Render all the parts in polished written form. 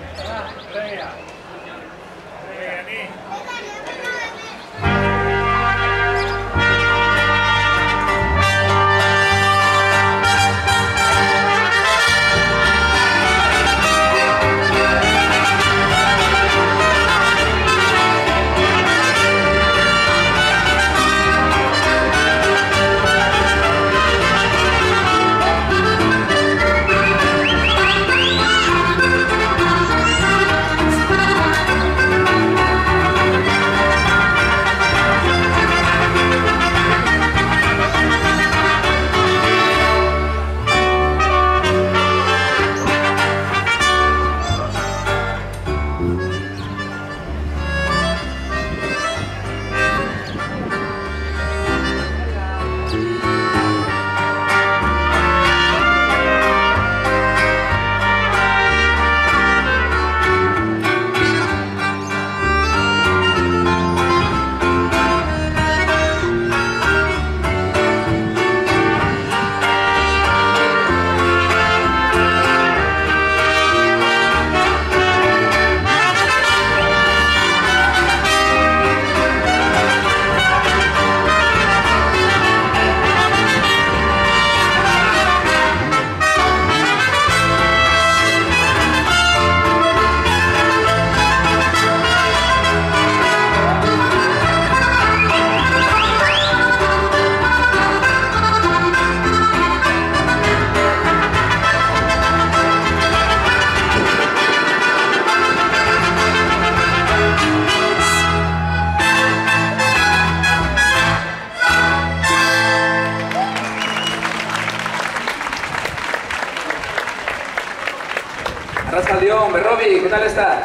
Arrascaldión, Berrobi, ¿qué tal estás?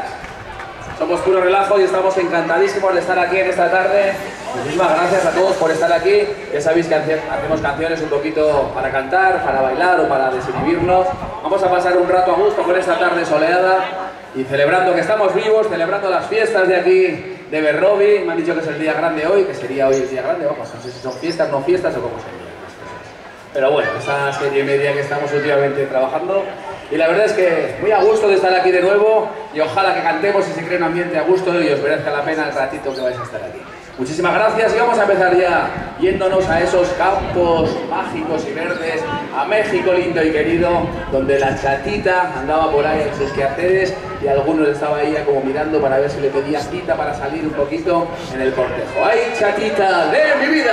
Somos Puro Relajo y estamos encantadísimos de estar aquí en esta tarde. Muchísimas gracias a todos por estar aquí. Ya sabéis que hacemos canciones un poquito para cantar, para bailar o para desinhibirnos. Vamos a pasar un rato a gusto con esta tarde soleada y celebrando que estamos vivos, celebrando las fiestas de aquí de Berrobi. Me han dicho que es el día grande hoy, que sería hoy el día grande. Vamos, no sé si son fiestas, no fiestas o cómo serían las cosas. Pero bueno, esa serie media que estamos últimamente trabajando. Y la verdad es que muy a gusto de estar aquí de nuevo y ojalá que cantemos y se cree un ambiente a gusto y os merezca la pena el ratito que vais a estar aquí. Muchísimas gracias y vamos a empezar ya yéndonos a esos campos mágicos y verdes, a México lindo y querido, donde la chatita andaba por ahí en sus quehaceres y algunos estaba ahí ya como mirando para ver si le pedía cita para salir un poquito en el cortejo. ¡Ay, chatita de mi vida!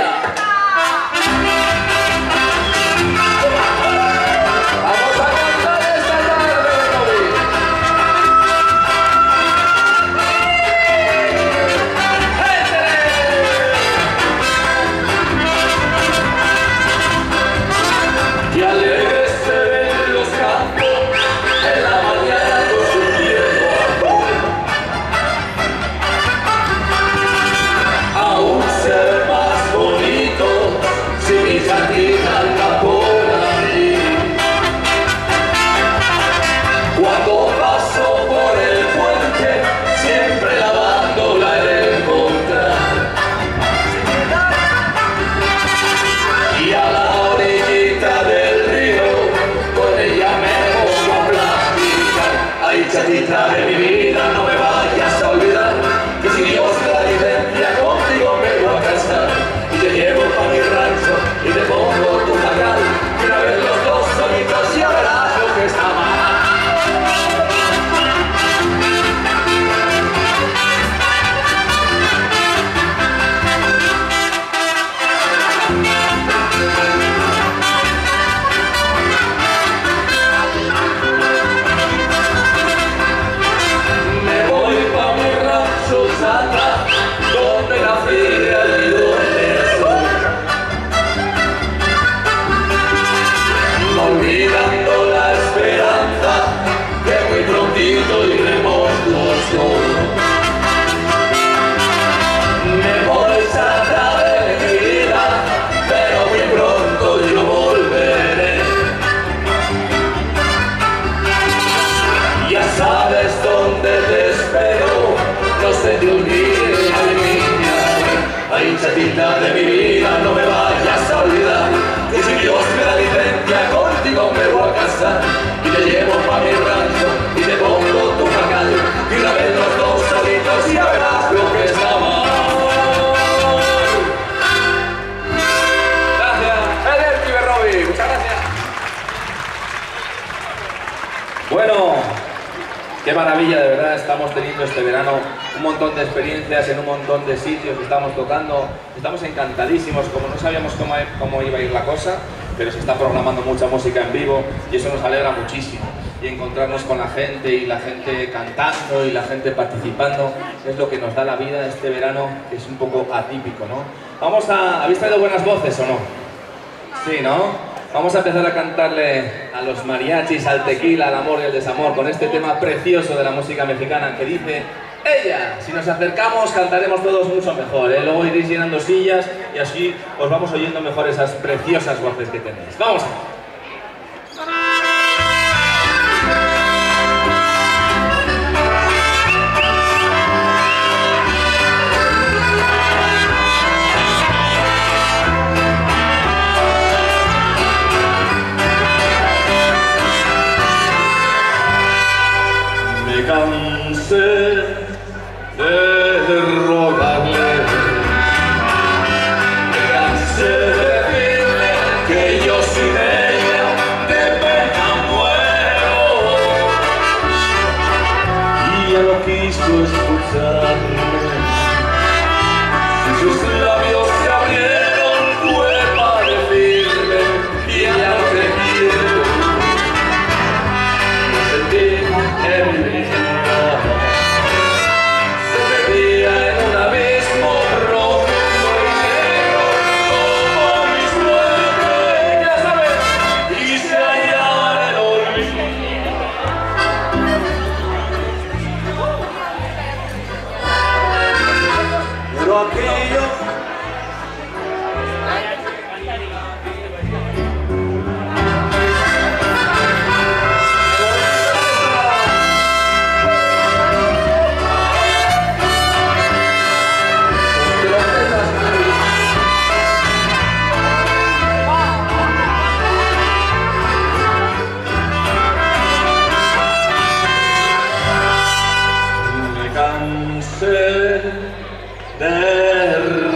¡Vamos a cantar esta tarde, Berrobi! Y alegres se ven los campos en la mañana con su tiempo. Aún se ve más bonito si mi chatita anda por ahí. Cuando paso por el puente, siempre lavándola he de encontrar. Y a la orillita del río, con ella me pongo a platicar. Ay, chatita de mi vida, no me vayas a olvidar, que si Dios me da licencia, contigo me voy a casar. Y te llevo pa' mi rancho y te pongo tu jacal, y una vez los dos solitos ya verás lo que está mal. Bueno, qué maravilla, de verdad, estamos teniendo este verano un montón de experiencias en un montón de sitios que estamos tocando. Estamos encantadísimos, como no sabíamos cómo iba a ir la cosa, pero se está programando mucha música en vivo y eso nos alegra muchísimo. Y encontrarnos con la gente y la gente cantando y la gente participando es lo que nos da la vida este verano, que es un poco atípico, ¿no? ¿Habéis traído buenas voces o no? Sí, ¿no? Vamos a empezar a cantarle a los mariachis, al tequila, al amor y al desamor con este tema precioso de la música mexicana que dice ella. Si nos acercamos cantaremos todos mucho mejor, ¿eh? Luego iréis llenando sillas y así os vamos oyendo mejor esas preciosas voces que tenéis. ¡Vamos! Cansé de rogarle, me cansé de decirle que yo sin ella de pena muero, y ella no quiso escucharme. Sus labios se abrieron, fue para decirme ya no te quiero. No sentí en mi vida de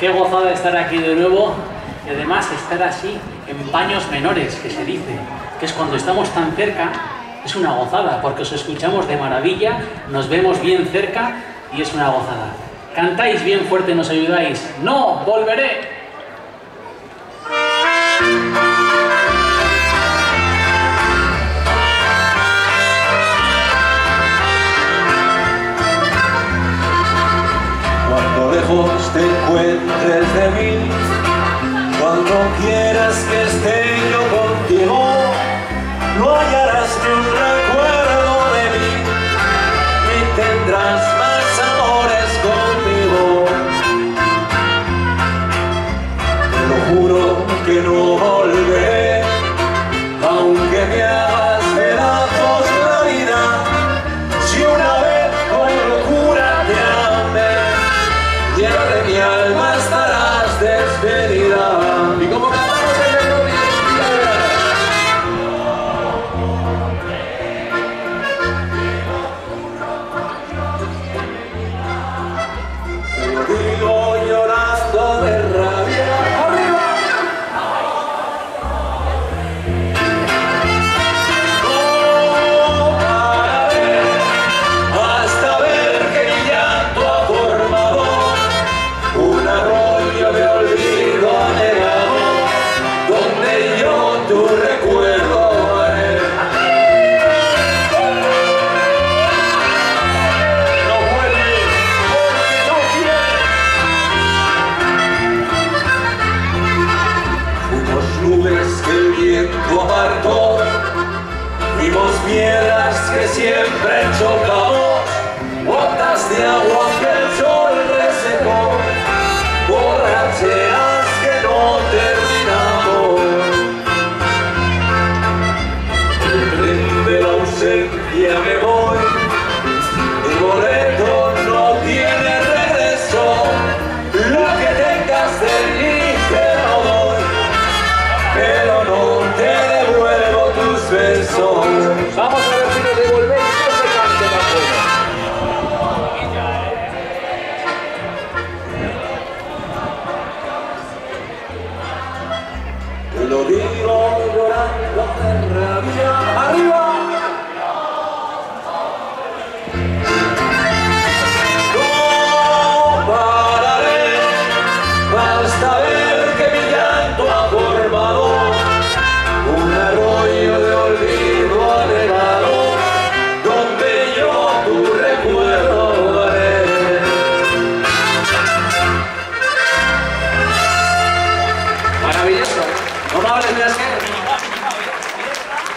Qué gozada estar aquí de nuevo y además estar así en paños menores, que se dice, que es cuando estamos tan cerca, es una gozada, porque os escuchamos de maravilla, nos vemos bien cerca y es una gozada. Cantáis bien fuerte, nos ayudáis. ¡No, volveré! Cuando lejos te encuentres de mí, cuando quieras que esté yo contigo, no hallarás ni un recuerdo de mí, ni tendrás más amores conmigo. Te lo juro que no volveré, aunque me hagas pedazos la vida. Si una vez con locura te amé, llena de mi alma estarás despedida. Y como cantamos en el Rubí, te lo digo llorando de rabia. ¡Arriba! No pararé hasta ver que mi llanto ha formado un arroyo de olvido anhelado, donde yo tu recuerdo haré. No vuelves porque no quieres. Fuimos nubes que el viento apartó, fuimos piedras que siempre chocamos, gotas de agua que el sol resecó, borracheras que no terminamos. El tren de la ausencia me voy, el boleto no tiene regreso, lo que tengas de mí te lo doy, pero no te devuelvo tus besos. vamos a ver si nos devolvéis ese cante tan bueno. Te lo digo llorando de rabia. ¡Arriba! No pararé hasta ver que mi llanto ha formado un arroyo de olvido anhelado, donde yo tu recuerdo haré. Maravilloso. No me hables, mira, es que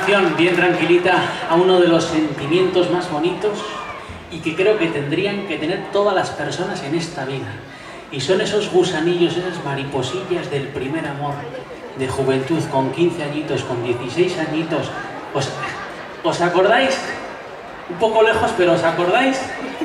canción bien tranquilita a uno de los sentimientos más bonitos y que creo que tendrían que tener todas las personas en esta vida. Y son esos gusanillos, esas mariposillas del primer amor, de juventud, con 15 añitos, con 16 añitos. ¿Os acordáis? Un poco lejos, pero ¿os acordáis?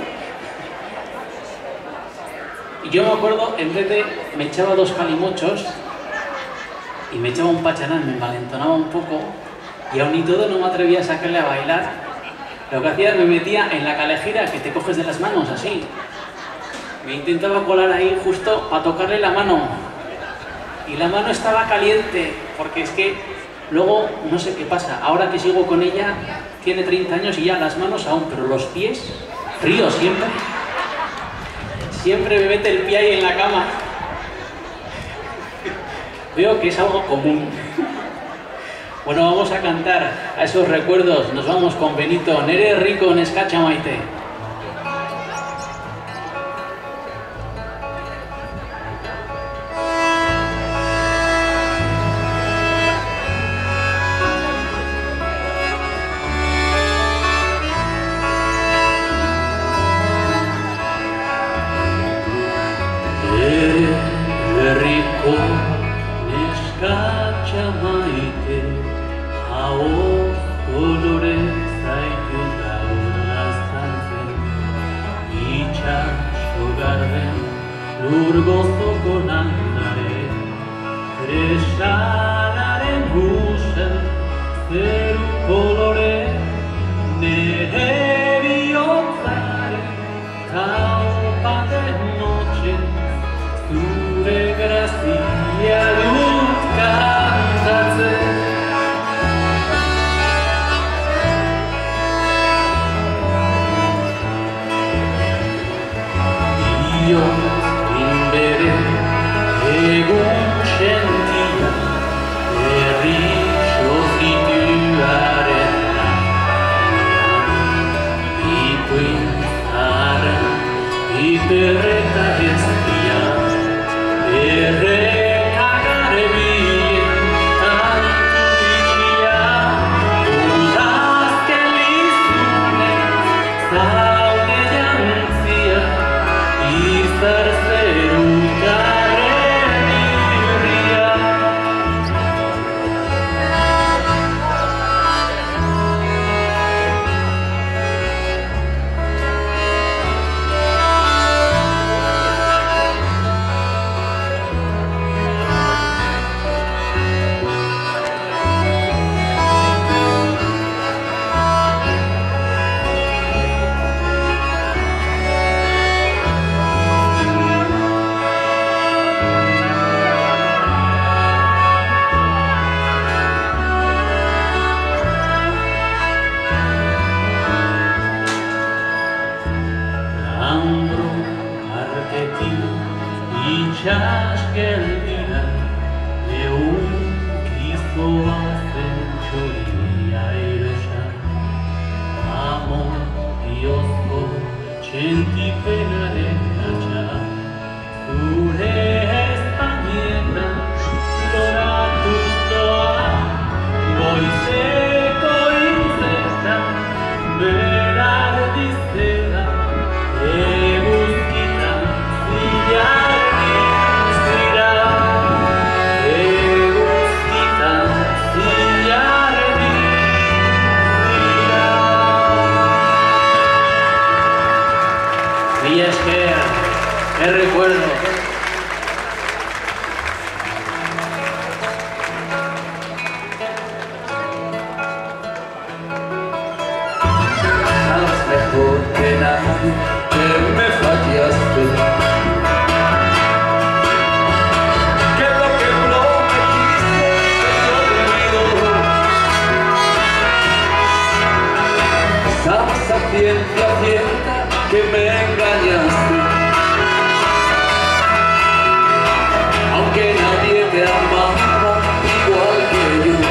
Y yo me acuerdo, en vez de... me echaba 2 calimochos y me echaba un pacharán, me envalentonaba un poco y aún y todo no me atrevía a sacarle a bailar. Lo que hacía, me metía en la calejira que te coges de las manos, así. Me intentaba colar ahí justo para tocarle la mano. Y la mano estaba caliente, porque es que luego, no sé qué pasa, ahora que sigo con ella, tiene 30 años y ya las manos aún, pero los pies, fríos siempre. Siempre me mete el pie ahí en la cama. Veo que es algo común. Bueno, vamos a cantar a esos recuerdos. Nos vamos con Benito. Nere rico neskacha maite. ¡Qué recuerdo! Sabes mejor que nadie que me fallaste, que lo que prometiste se olvidó. Sabes a ciencia cierta que me engañaste, aunque nadie te amaba igual que yo.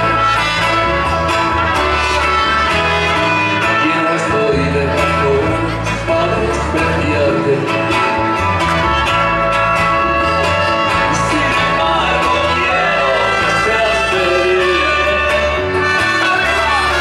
Y no estoy de razones para despreciarte. Sin embargo quiero que seas feliz.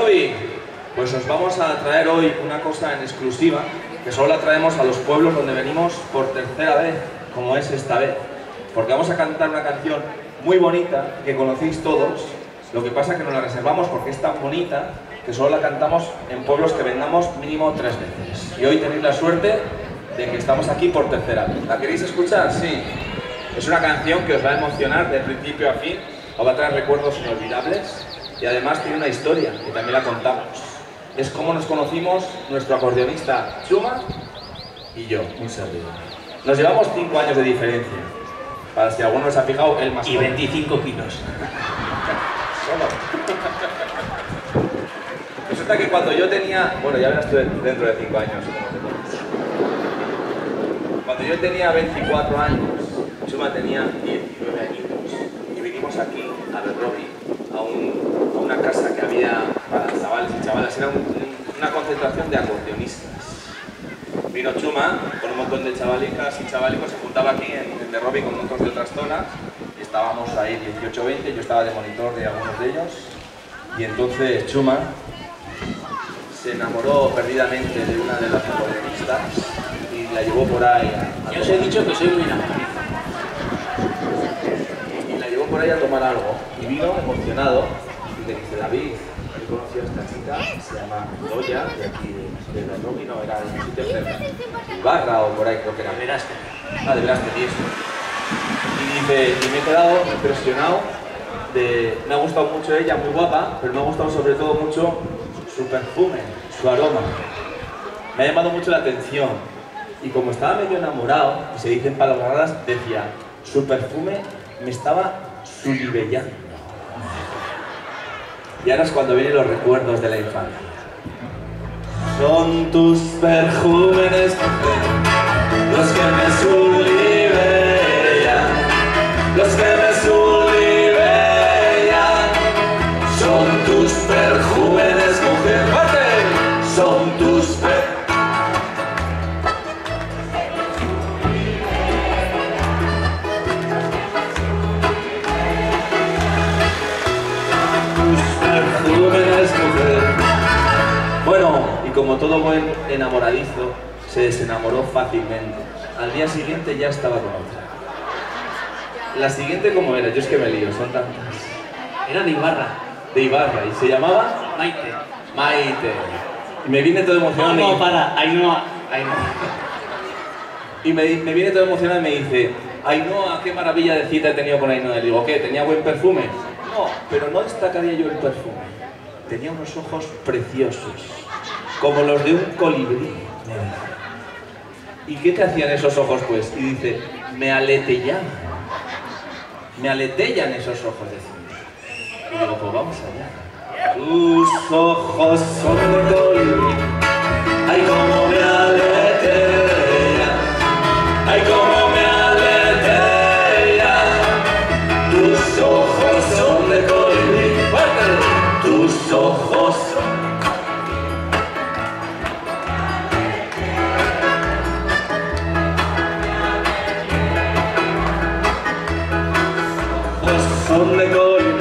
Robbie, pues os vamos a traer hoy una cosa en exclusiva que solo la traemos a los pueblos donde venimos por tercera vez, como es esta vez. Porque vamos a cantar una canción muy bonita que conocéis todos. Lo que pasa es que nos la reservamos porque es tan bonita que solo la cantamos en pueblos que vengamos mínimo 3 veces. Y hoy tenéis la suerte de que estamos aquí por tercera vez. ¿La queréis escuchar? Sí. Es una canción que os va a emocionar de principio a fin, os va a traer recuerdos inolvidables y además tiene una historia que también la contamos. Es cómo nos conocimos nuestro acordeonista Chuma y yo, un servidor. Nos llevamos 5 años de diferencia. Para si alguno se ha fijado, él más. Y 25 kilos. Solo. Resulta que cuando yo tenía... Bueno, ya verás tú dentro de 5 años. Cuando yo tenía 24 años, Chuma tenía 19 añitos. Y vinimos aquí, a Berrobi, a una casa que había para chavales y chavalas. Era una concentración de acordeonistas. Vino Chuma con un montón de chavalicas y chavalicos, se juntaba aquí en Berrobi con montones de otras zonas. Y estábamos ahí 18 20, yo estaba de monitor de algunos de ellos. Y entonces Chuma se enamoró perdidamente de una de las acordeonistas y la llevó por ahí a Yo os he dicho que soy muy enamorado. y la llevó por ahí a tomar algo. Y vino emocionado y le dice: David, yo conocí a esta chica, se llama Goya, de aquí de Berrobi, no, era de un sitio cerca, Ibarra o por ahí creo que era. De Veraste. Ah, de Veraste, y eso. Y dice, y me he quedado impresionado me ha gustado mucho ella, muy guapa, pero me ha gustado sobre todo mucho su perfume, su aroma. Me ha llamado mucho la atención. Y como estaba medio enamorado, y se dicen palabras raras, decía, su perfume me estaba sulibellando. Y ahora es cuando vienen los recuerdos de la infancia. Son tus perjúmenes, los que me sulibellan, los que me sulibellan. Son tus perjúmenes, mujer, ¡fuerte! Son tus perjúmenes, mujer. Bueno, y como todo buen enamoradizo, se desenamoró fácilmente. Al día siguiente ya estaba con otra. La siguiente, ¿cómo era? Yo es que me lío, son tantas. Era de Ibarra. De Ibarra, y se llamaba Maite. Maite. Y me viene todo emocionado. No, para. Ainhoa. Y me viene todo emocionado y me dice: Ainhoa, qué maravilla de cita he tenido con Ainhoa. Le digo, ¿qué? ¿Tenía buen perfume? No, pero no destacaría yo el perfume. Tenía unos ojos preciosos, como los de un colibrí. ¿Y qué te hacían esos ojos, pues? Y dice, me aletellaban. Me aletellan esos ojos, decía. Y digo, pues vamos allá. Tus ojos son de colibrí. Ay, cómo me aletellan. Ay, cómo me aletellan. Tus ojos son de colibrí. ¡Fuerte! Tus ojos son... son de colibrí.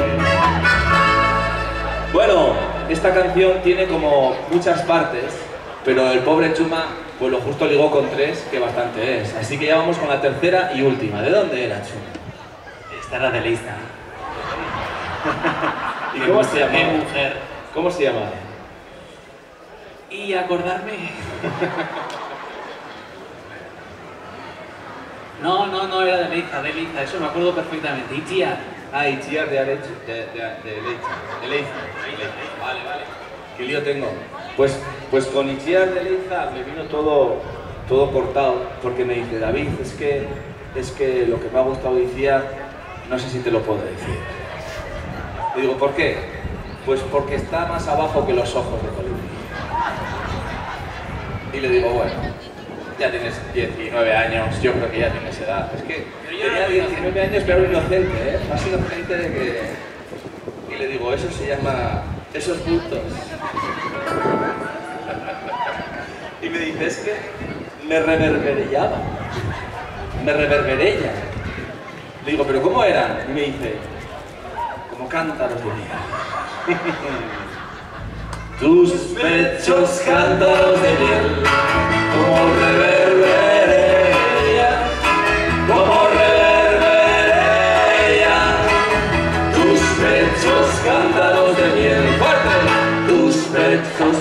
Bueno, esta canción tiene como muchas partes, pero el pobre Chuma pues lo justo ligó con 3, que bastante es. Así que ya vamos con la tercera y última. ¿De dónde era Chuma? Esta era de Leista. ¿Y cómo se llamaba? Qué mujer. ¿Cómo se llamaba? Y acordarme. No, era de Leiza, eso me acuerdo perfectamente. Itziar. Ah, Itziar de Leiza. Vale. ¿Qué lío tengo? Pues con Itziar de Leiza me vino todo cortado, porque me dice, David, es que lo que me ha gustado de Itziar, no sé si te lo puedo decir. Le digo, ¿por qué? Pues porque está más abajo que los ojos de colibrí. Y le digo, bueno, ya tienes 19 años, yo creo que ya tienes edad. Es que tenía 19 años, pero inocente, ¿eh? Más inocente de que... Y le digo, eso se llama... esos bultos. Y me dice, es que me reverberellaba. Me reverberella. Le digo, ¿pero cómo eran? Y me dice, como cántaros de día. tus pechos cántaros de miel, como reverberea, como reverberea, tus pechos cántaros de miel, fuerte, tus pechos.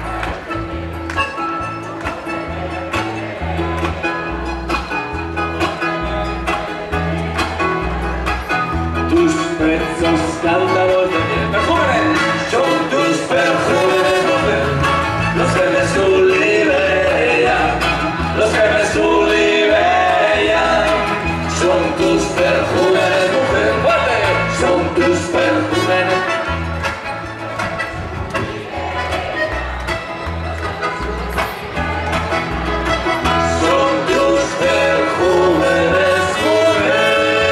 Tus pechos cántaros de miel, perfúmenes, son tus perfumes, mujer, los que me sublimean, los que me sublimean, son tus perfumes, mujer, fuerte, son tus perfumes. Son tus perfumes, mujer.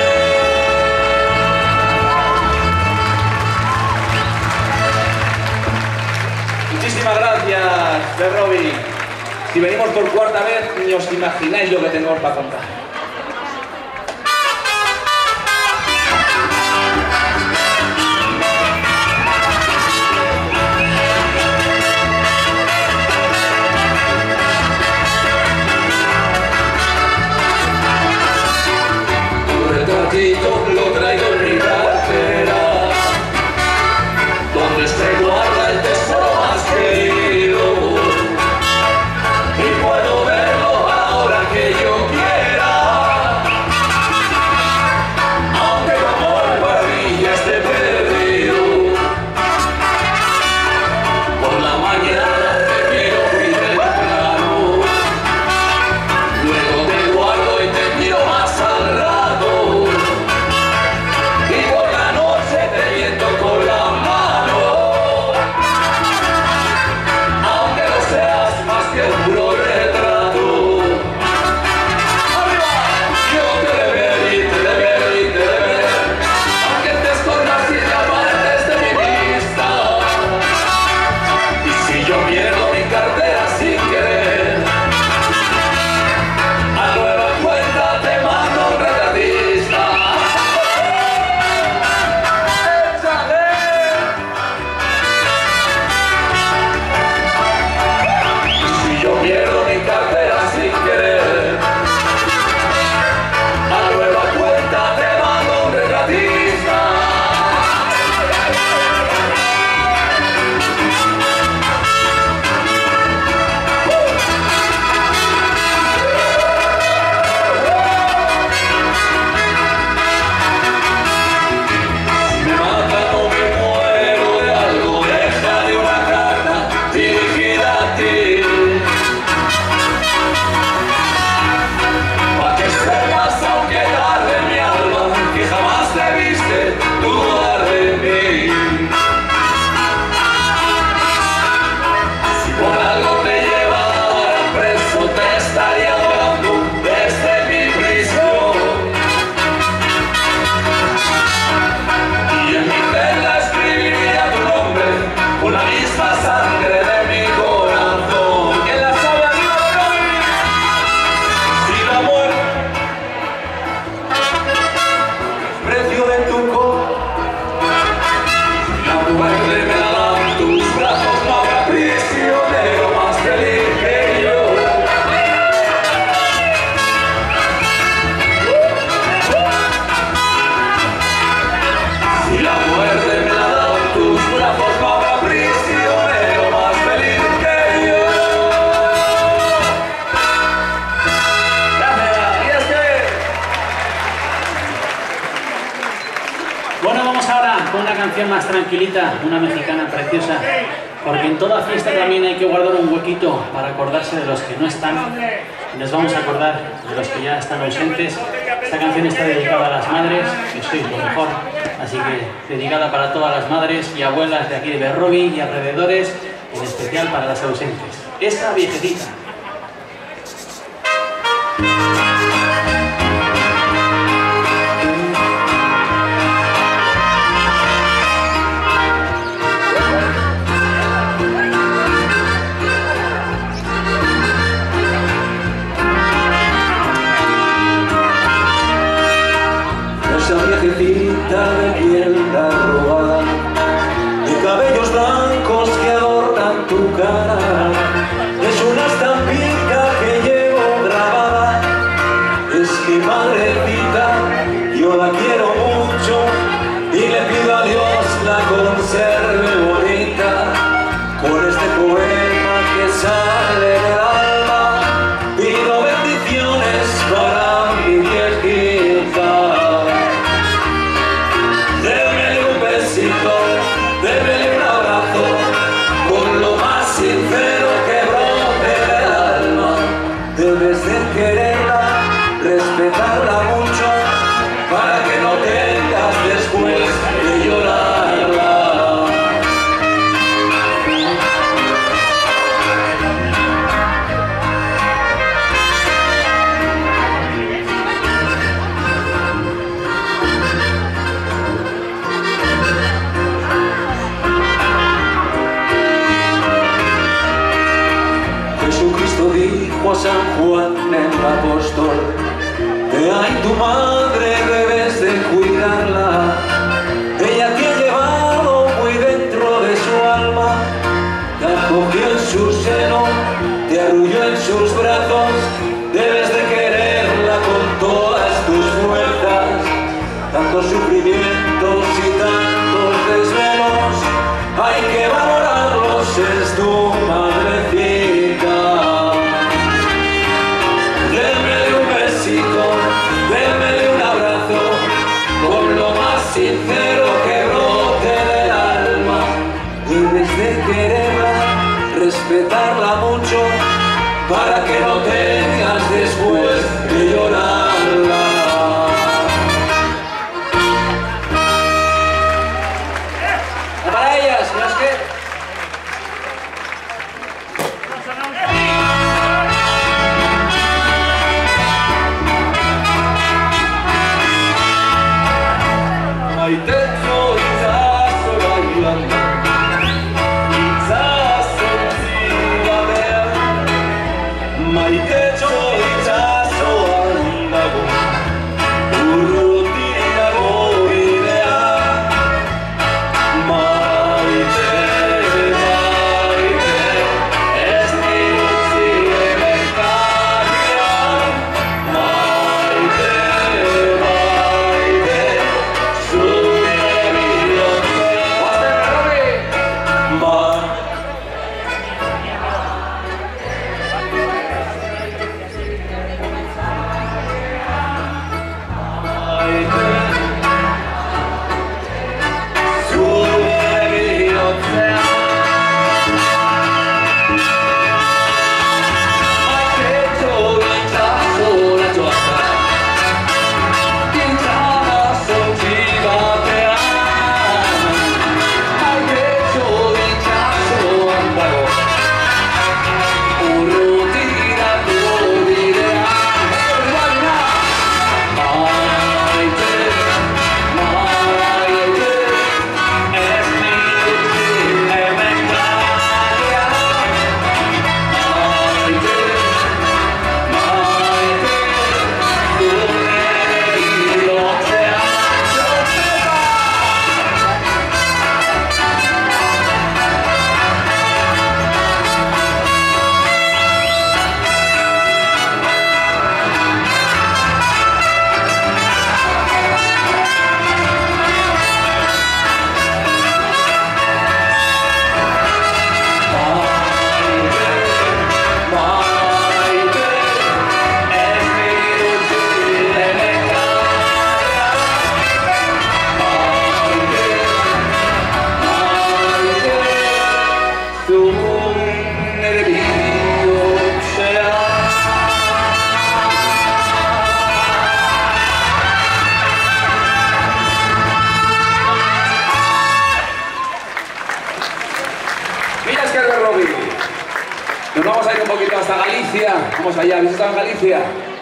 Muchísimas gracias, de Robbie. Si venimos por cuarta vez, ni os imagináis lo que tenemos para contar. Tu retratito lo traigo en mi cartera, donde se guarda el tesoro más querido, y puedo verlo ahora que yo quiera, aunque tu amor para mí ya esté perdido. Por la mañana te miro muy temprano, luego te guardo y te miro más al rato, y por la noche te miento con la mano, aunque no seas más que un puro retrato. ¡Arriba! Yo te de ver y te de ver y te de ver, aunque te escondas y te apartes de mi vista. Y si yo pierdo mi cartera sin querer, a nueva cuenta te mando un retratista. Si yo pierdo mi cartera sin querer, a nueva cuenta te mando un retratista. Si me matan o me muero de algo, déjale una carta dirigida a ti, pa' que sepas, aunque tarde mi alma, que jamás debiste dudar de mí. Si por algo te llevaran preso, te estaría hablando desde mi prisión, y en mi celda escribiría tu nombre con la misma sangre de mi corazón. ¿Quién la sabe? ¡Arriba, Robbie! Si la muerte, precio de tu corazón, si la muerte me la dan tus brazos, no habrá prisionero más feliz que yo. Si la muerte me la dan tus brazos, no habrá prisionero más feliz que yo. Gracias. Y es que... Bueno, vamos ahora con una canción más tranquilita, una mexicana preciosa, porque en toda fiesta también hay que guardar un huequito para acordarse de los que no están, y nos vamos a acordar de los que ya están ausentes. Esta canción está dedicada a las madres, que sois lo mejor, así que dedicada para todas las madres y abuelas de aquí de Berrobi y alrededores, en especial para las ausentes. Esta viejecita. viejecita de piel arrugada, de cabellos blancos que adornan tu cara, es una estampita que llevo grabada, es mi madrecita, yo la quiero mucho y le pido a Dios la conserve bonita, con este poema que sale del alma, pido bendiciones para mi viejita. Démele un besito, démele un abrazo, con lo más sincero que brote del alma. Debes de quererla, respetarla mucho, para que no tengas después de llorarla. Jesucristo dijo a San Juan el apóstol: "He ahí tu madre, debes de cuidarla. Ella te ha llevado muy dentro de su alma, te acogió en su seno, te arrulló en sus brazos. Debes de quererla con todas tus fuerzas. Tantos sufrimientos y tantos desvelos, hay que valorarlos, es tu madrecita". Démele un besito, démele un abrazo, con lo más sincero que brote del alma. Debes de quererla, respetarla mucho, para que no tengas después de llorarla. Para ellas, las que... Maitecho itzazo bailando, itzazo zibatean, maitecho itzazo handago, urrutirago bidean. Maite, maite, ez dirutzi hemen karian. Maite, maite, zure bihotzean. Nos vamos a ir un poquito hasta Galicia. Vamos allá, ¿habéis estado en Galicia?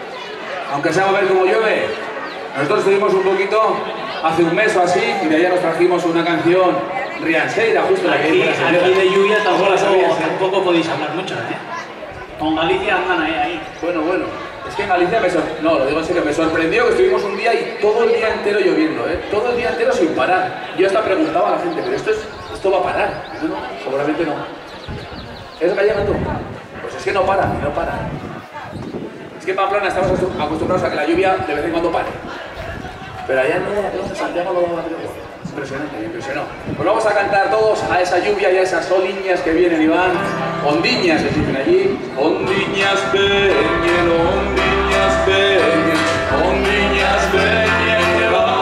Aunque sea a ver cómo llueve. Nosotros estuvimos un poquito hace un mes o así y de allá nos trajimos una canción rianseira, justo la que Aquí, dice la señora. aquí de lluvia sabías, ¿eh? tampoco podéis hablar mucho, ¿eh? Con Galicia andan ahí. Bueno, es que en Galicia no, lo digo en serio, me sorprendió que estuvimos un día y todo el día entero lloviendo, ¿eh? Todo el día entero sin parar. Yo hasta preguntaba a la gente, pero esto va a parar. No, seguramente no. ¿Es gallega tú? Pues es que no para, no para. Es que en Pamplona estamos acostumbrados a que la lluvia de vez en cuando pare. Pero allá en Santiago lo impresionante, me impresionó. Pues vamos a cantar todos a esa lluvia y a esas soliñas que vienen y van. Ondiñas, se dicen allí. Ondiñas veñen, ondiñas veñen, ondiñas veñen que van.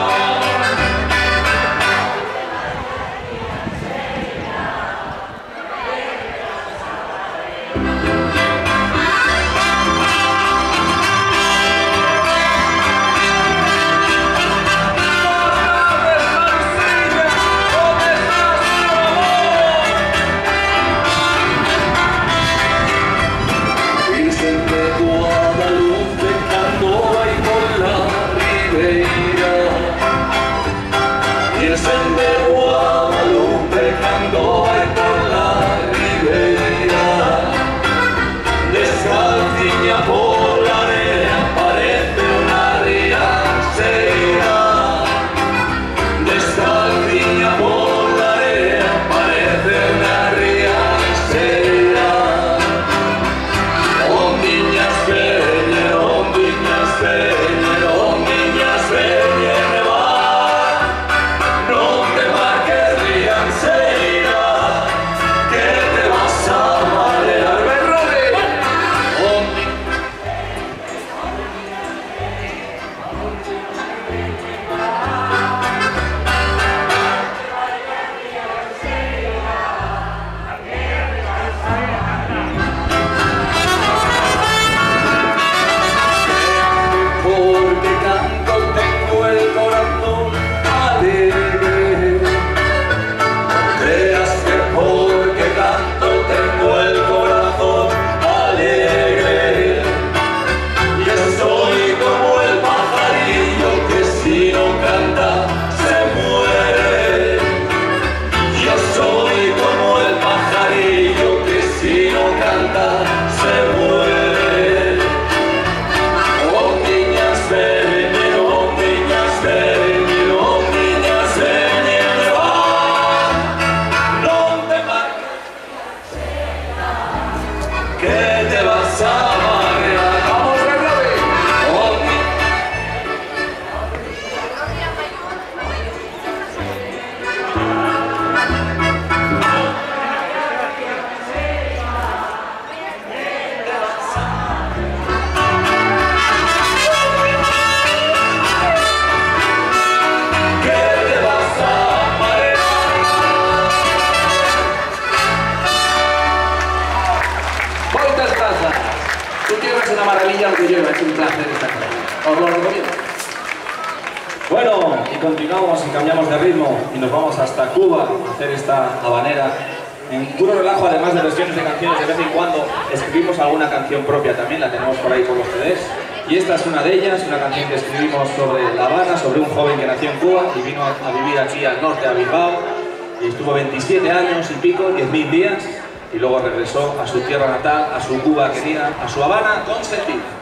Bueno, y continuamos y cambiamos de ritmo y nos vamos hasta Cuba a hacer esta habanera. En puro relajo, además de versiones de canciones, de vez en cuando escribimos alguna canción propia también, la tenemos por ahí por los CDs. Y esta es una de ellas, una canción que escribimos sobre La Habana, sobre un joven que nació en Cuba y vino a vivir aquí al norte, a Bilbao, y estuvo 27 años y pico, 10.000 días, y luego regresó a su tierra natal, a su Cuba querida, a su Habana consentida.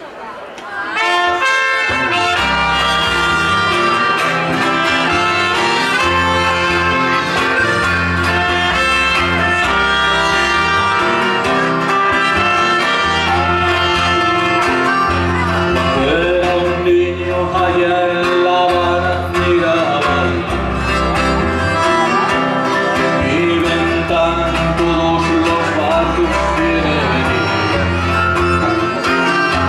Allá en La Habana miraban y ventan todos los barcos que venían.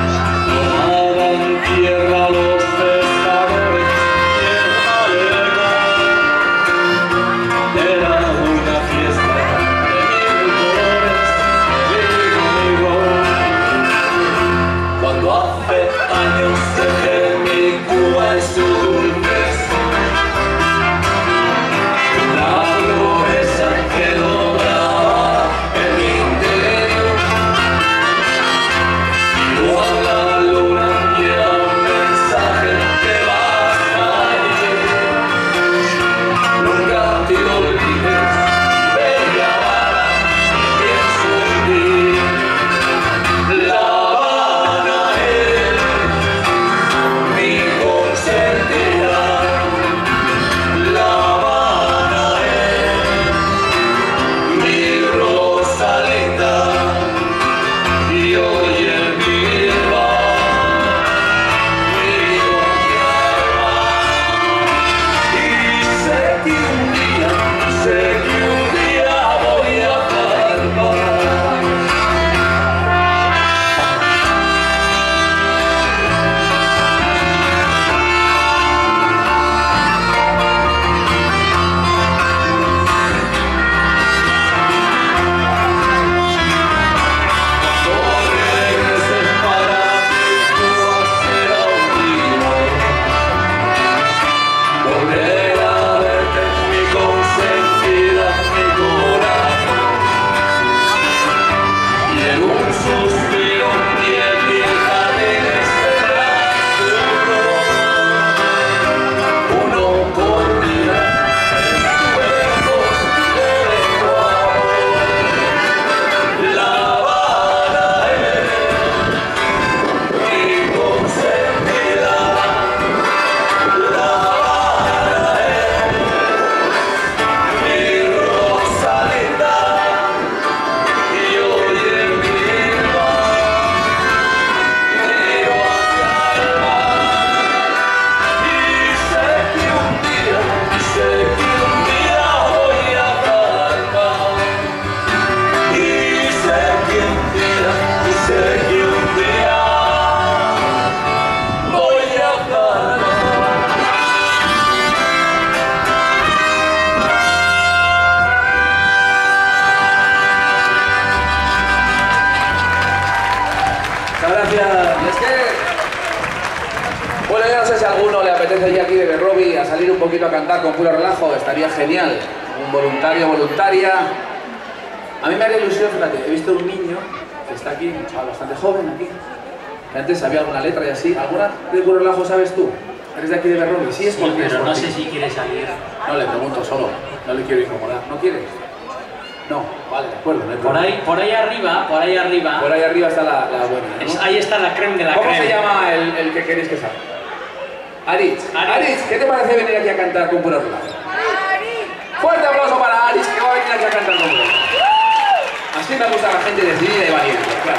apetece ya aquí de Berrobi a salir un poquito a cantar con puro relajo? Estaría genial. Un voluntario, voluntaria. A mí me haría ilusión, fíjate, he visto un niño que está aquí, un chaval bastante joven aquí, que antes sabía alguna letra y así. ¿Alguna de puro relajo sabes tú? ¿Eres de aquí de Berrobi? Sí, es porque pero no sé si quiere salir. No, le pregunto solo, no le quiero incomodar. ¿No quieres? No, vale, de acuerdo. No por ahí arriba. Por ahí arriba está la buena, ¿no? Ahí está la creme de la creme. ¿Cómo se llama el que queréis que salga? Aritz. Aritz, ¿qué te parece venir aquí a cantar con puro relajo? Fuerte aplauso para Aritz, que va a venir aquí a cantar con puro relajo. Así me gusta la gente decidida y valiente, claro.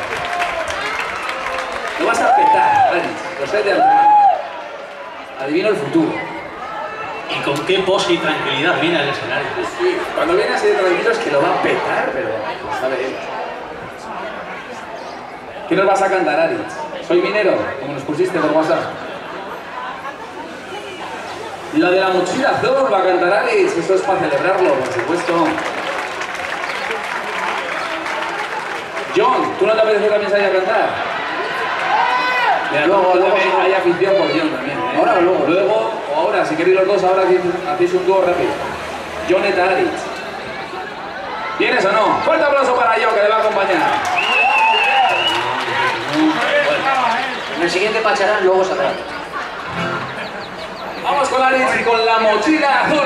Lo vas a petar, Aritz, lo sé de antemano. Adivino el futuro. ¿Y con qué pose y tranquilidad viene al escenario? Sí, cuando viene así de tranquilo es que lo va a petar, pero lo sabe él. ¿Qué nos vas a cantar, Aritz? Soy minero, como nos pusiste por WhatsApp. La de la mochila azul va a cantar Aritz, eso es para celebrarlo, por supuesto. John, ¿tú no te apetece también salir a cantar? Mira, luego hay afición por John también, ¿eh? Ahora o luego. Luego o ahora, si queréis los dos, ahora hacéis un dúo rápido. John y Aritz. ¿Vienes o no? Fuerte aplauso para John, que le va a acompañar. En el siguiente pacharán, luego saldrá. Vamos con Aritz y con la mochila azul.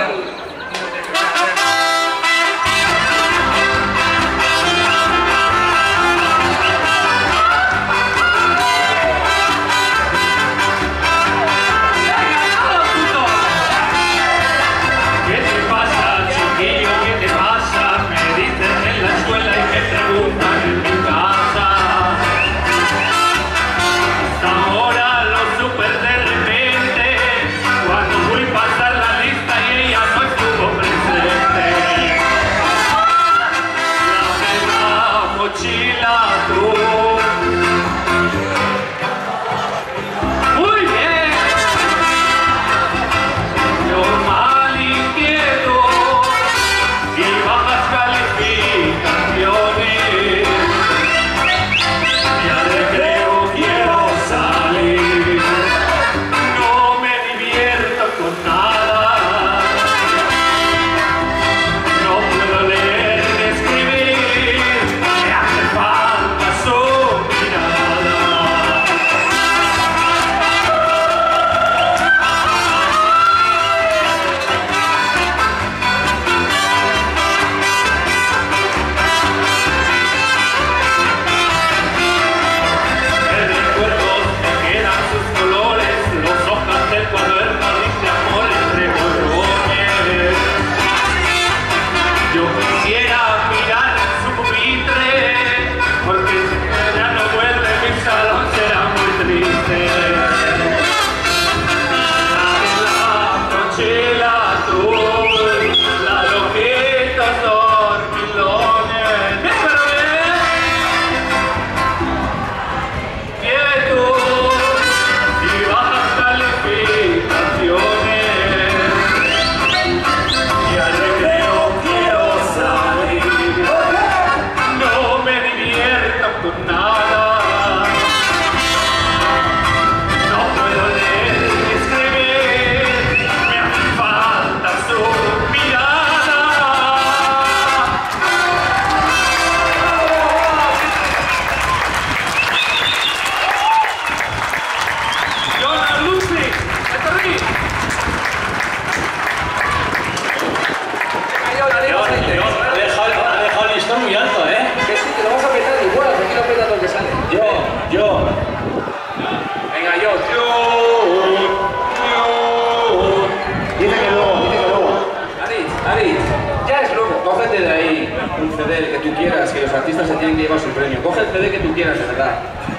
artistas se tienen que llevar su premio. Coge el CD que tú quieras, de verdad.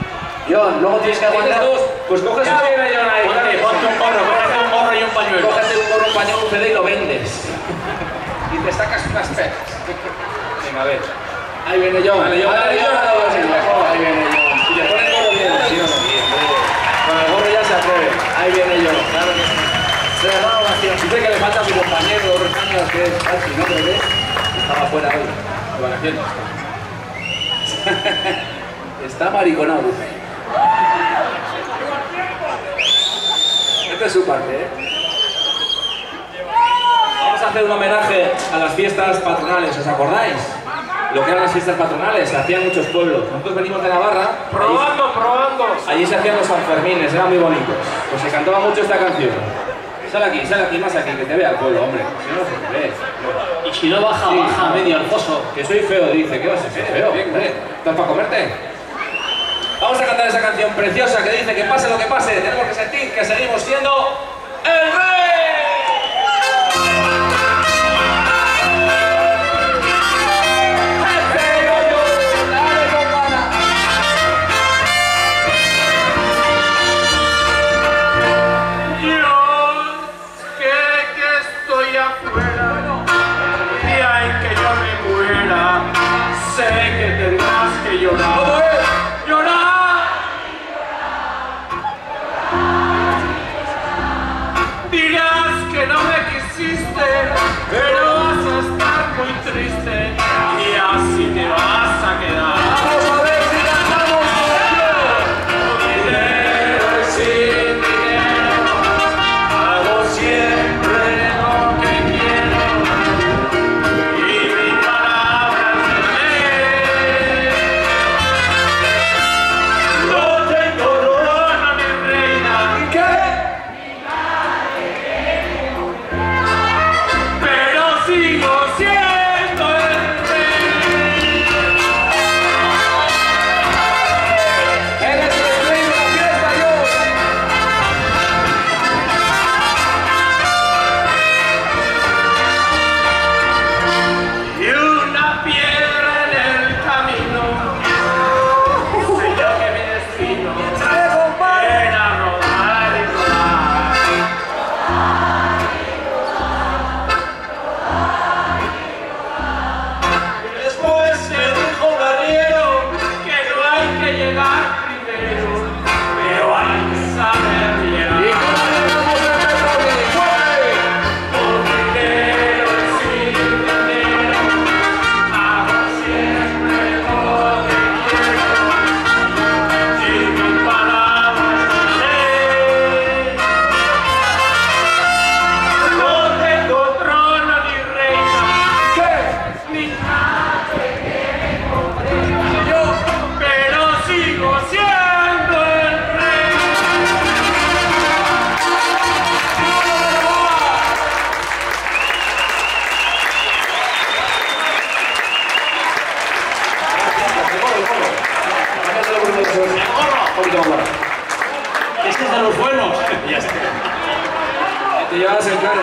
John, luego tienes que aguantar. Pues coges un CD, John, ahí. Ponte un gorro, cógete un gorro y un pañuelo. Cógete un gorro, un pañuelo, un CD y lo vendes. Y te sacas unas pegas. Venga, a ver. Ahí viene John. Vale, John, ahí viene John. Ahí viene John. Y le pone el gorro bien, ¿sí o no? Con el gorro ya se atreve. Ahí viene John. Claro que sí. Se le da la ovación. Dice que le falta a su compañero, Recañas, que es Archie, ¿no? ¿Pero ves? Estaba fuera hoy, de vacaciones. Está mariconado, dice. Esta es su parte, ¿eh? Vamos a hacer un homenaje a las fiestas patronales, ¿os acordáis? Lo que eran las fiestas patronales, se hacían en muchos pueblos. Nosotros venimos de Navarra. Probando. Allí se hacían los Sanfermines, eran muy bonitos. Pues se cantaba mucho esta canción. Sal aquí, más aquí, que te vea el pueblo, hombre. Si no, no se te ve. Y si no baja, Sí. baja medio al foso. Que soy feo, dice. ¿Qué vas a ser feo? Hombre, ¿estás para comerte? Vamos a cantar esa canción preciosa que dice que pase lo que pase, tenemos que sentir que seguimos siendo el rey. Este es de los buenos. Ya está. Te llevas el carro.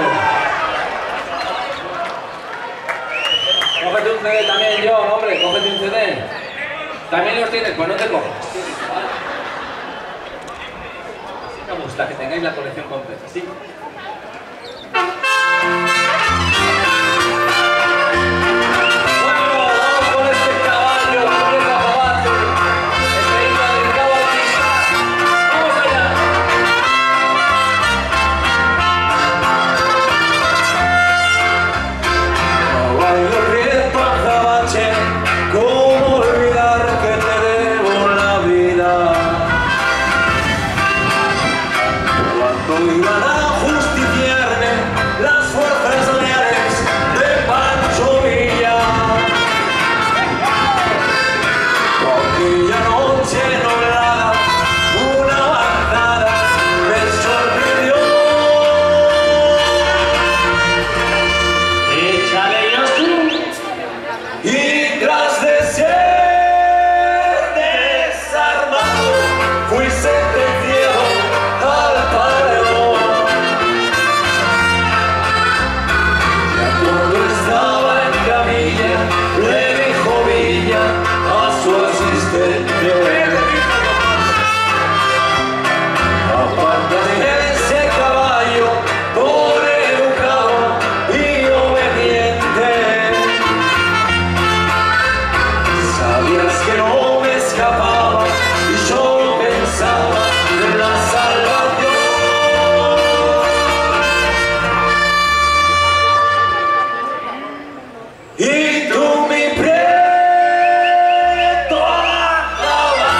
Cógete un CD también, yo, hombre, cógete un CD. ¿También los tienes? Pues no te cojas. Sí me gusta que tengáis la colección completa, ¿sí? Y tú mi preto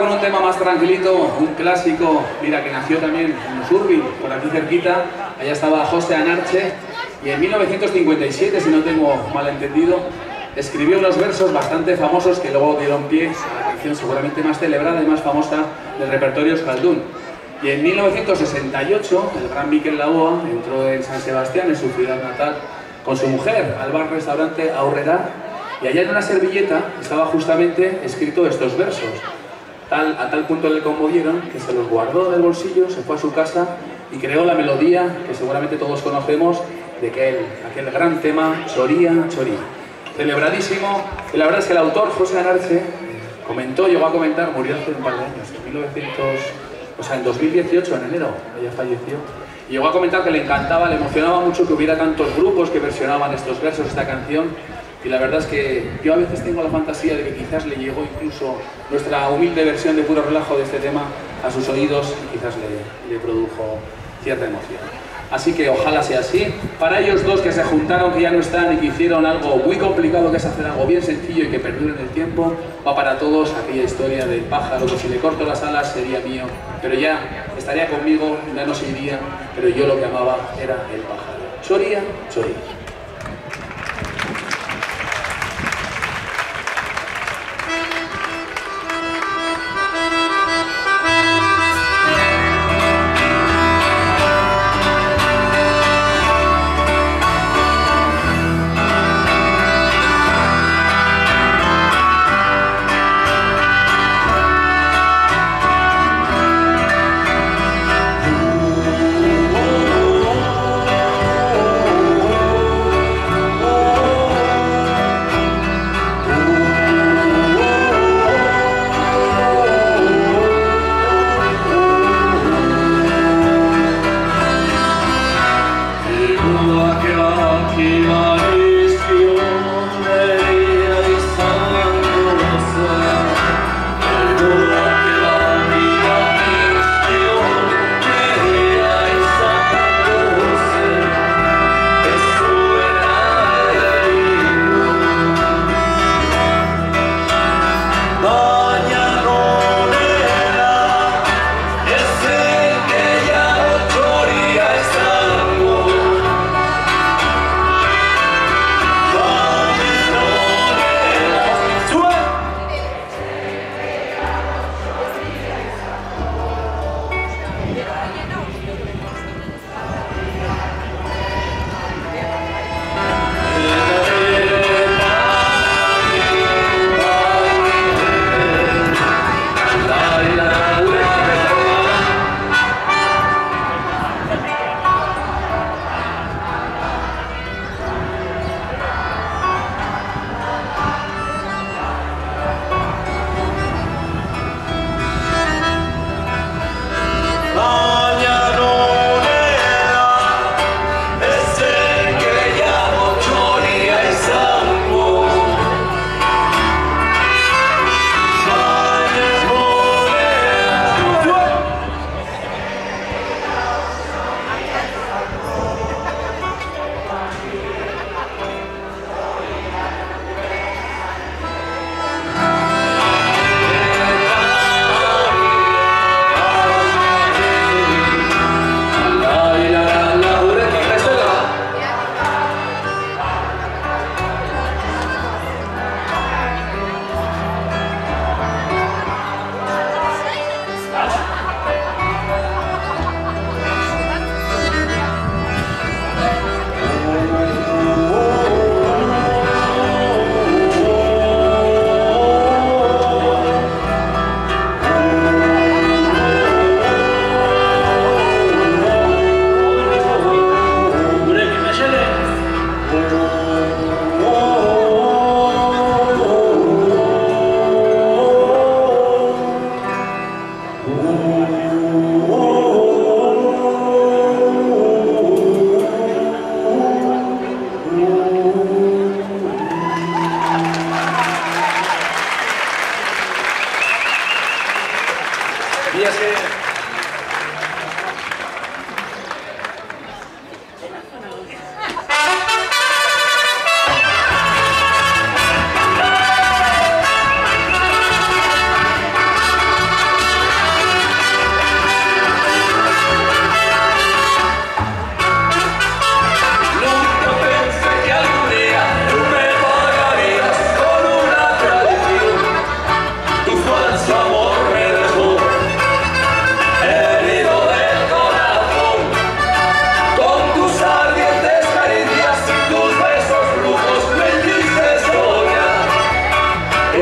con un tema más tranquilito, un clásico, mira, que nació también en Usurbil, por aquí cerquita. Allá estaba José Anarche, y en 1957, si no tengo mal entendido, escribió unos versos bastante famosos que luego dieron pie a la canción seguramente más celebrada y más famosa del repertorio euskaldun. Y en 1968, el gran Mikel Laboa entró en San Sebastián, en su ciudad natal, con su mujer, al bar-restaurante Aurrera, y allá en una servilleta estaba justamente escrito estos versos. A tal punto le conmovieron que se los guardó del bolsillo, se fue a su casa y creó la melodía que seguramente todos conocemos de aquel gran tema Choría, Choría. Celebradísimo, y la verdad es que el autor, José Anarche, llegó a comentar, murió hace un par de años, en 2018, en enero, ella falleció, y llegó a comentar que le encantaba, le emocionaba mucho que hubiera tantos grupos que versionaban estos versos, esta canción, y la verdad es que yo a veces tengo la fantasía de que quizás le llegó incluso nuestra humilde versión de Puro Relajo de este tema a sus oídos y quizás le produjo cierta emoción. Así que ojalá sea así. Para ellos dos que se juntaron, que ya no están y que hicieron algo muy complicado, que es hacer algo bien sencillo y que perdure en el tiempo, va para todos aquella historia del pájaro que si le corto las alas sería mío, pero ya estaría conmigo, ya no se iría, pero yo lo que amaba era el pájaro. Choría, choría.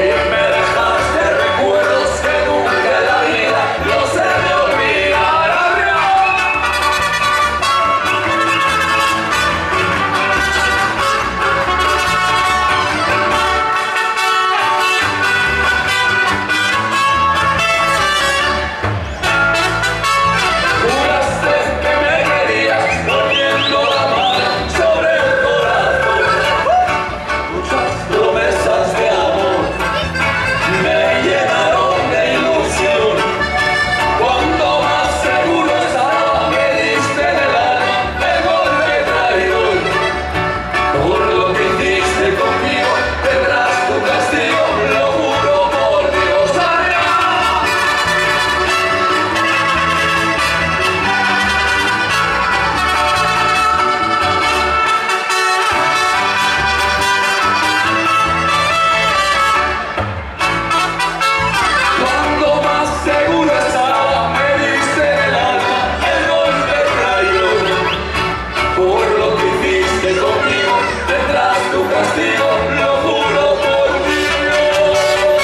me dejaste recuerdos que nunca en la vida los he de olvidar. Juraste que me querías poniendo la mano sobre el corazón. Muchas promesas de amor me llenaron de ilusión. Cuando más seguro estaba me diste en el alma el golpe traidor. Por lo que hiciste conmigo tendrás tu castigo, lo juro por Dios. Cuando más seguro estaba me diste en el alma el golpe traidor. Por lo que hiciste conmigo tendrás tu castigo, lo juro por Dios.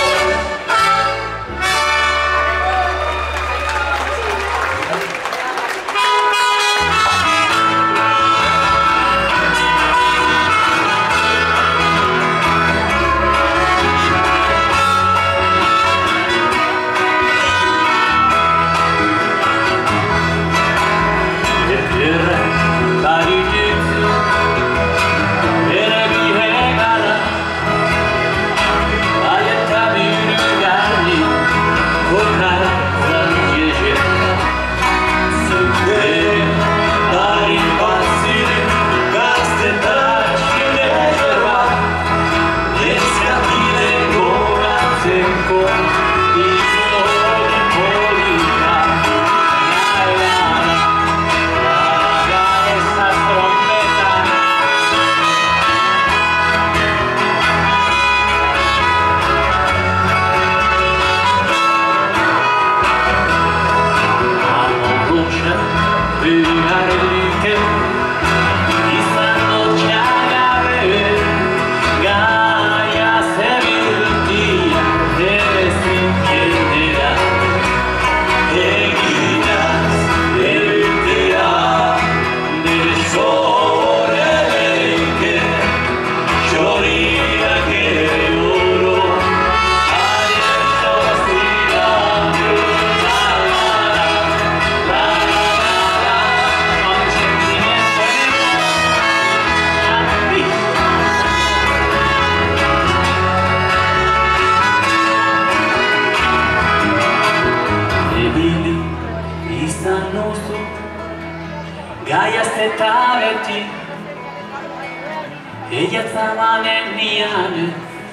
Ella estaba niane,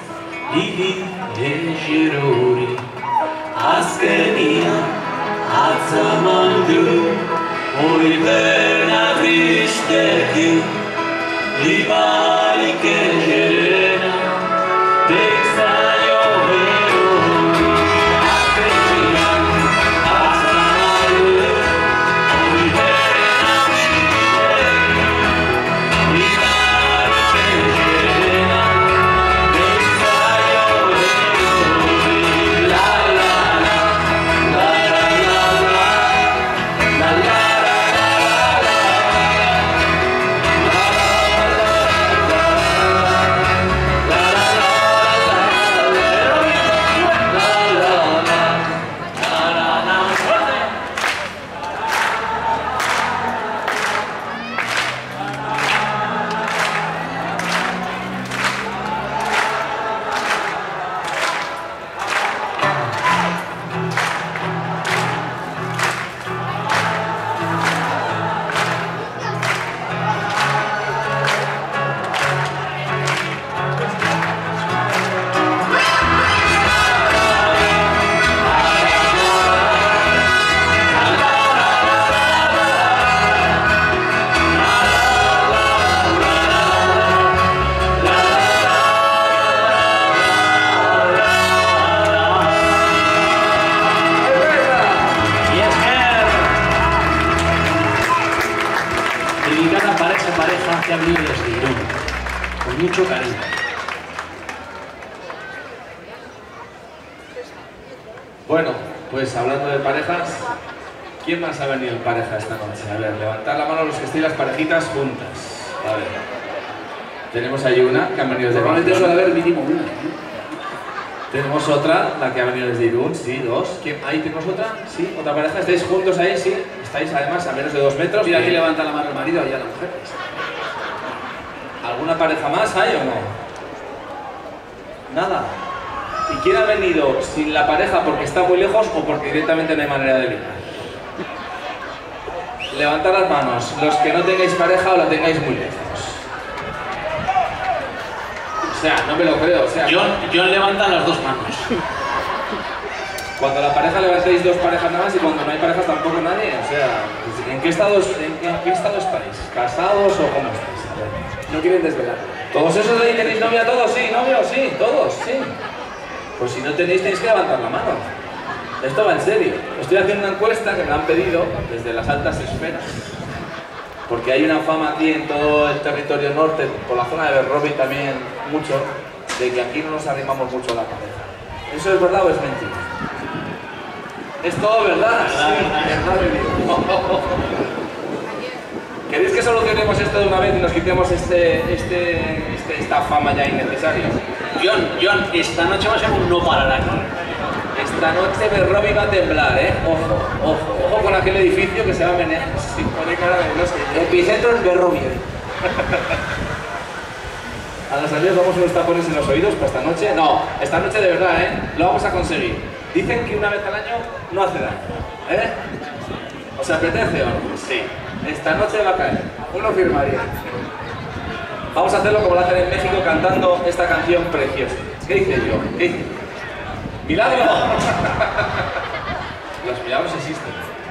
lili ejerori, askenia, atzamandu, oi bena vishteki, libari kejerena, texayo verori, askenia, atzamandu, oi bena vishteki, libari kejerena, texayo verori, la la la, la la la la, la la. Dedicada para esa pareja que ha venido desde Irún, con mucho cariño. Bueno, pues hablando de parejas, ¿quién más ha venido en pareja esta noche? A ver, levantad la mano los que estéis las parejitas juntas. A ver. Tenemos ahí una que ha venido desde Normalmente suele haber mínimo una. Tenemos otra, la que ha venido desde Irún, sí, dos. ¿Ahí tenemos otra? Sí, otra pareja. ¿Estáis juntos ahí? Sí. Estáis además a menos de 2 metros. Mira, aquí levanta la mano el marido, allá la mujer. ¿Alguna pareja más hay o no? Nada. ¿Y quién ha venido sin la pareja porque está muy lejos o porque directamente no hay manera de ligar? Levantad las manos, los que no tengáis pareja o la tengáis muy lejos. O sea, no me lo creo, o sea... John levanta las 2 manos. Cuando la pareja levantéis 2 parejas nada más y cuando no hay parejas tampoco nadie, o sea... ¿En qué estado estáis? ¿Casados o cómo estáis? A ver. No quieren desvelar. ¿Todos esos de ahí tenéis novia todos? Sí, novio, sí, todos, sí. Pues si no tenéis que levantar la mano. Esto va en serio. Estoy haciendo una encuesta que me han pedido desde las altas esferas. Porque hay una fama aquí en todo el territorio norte, por la zona de Berrobi también mucho, de que aquí no nos arrimamos mucho a la pareja. ¿Eso es verdad o es mentira? Es todo verdad. ¿Queréis que solucionemos esto de una vez y nos quitemos esta fama ya innecesaria? John, esta noche va a ser un no parar aquí. Esta noche Berrobi va a temblar, ¿eh? Ojo con aquel edificio que se va a menear. Sí, pone cara de no sé. El epicentro es Berrobi. A las salidas vamos unos tapones en los oídos para esta noche. No, esta noche de verdad, ¿eh? Lo vamos a conseguir. Dicen que una vez al año no hace daño, ¿eh? ¿Os apetece o no? Sí. Esta noche va a caer. Uno firmaría. Vamos a hacerlo como lo hacen en México cantando esta canción preciosa. ¿Qué dice yo? ¿Qué dice? ¡Milagro! Los milagros existen.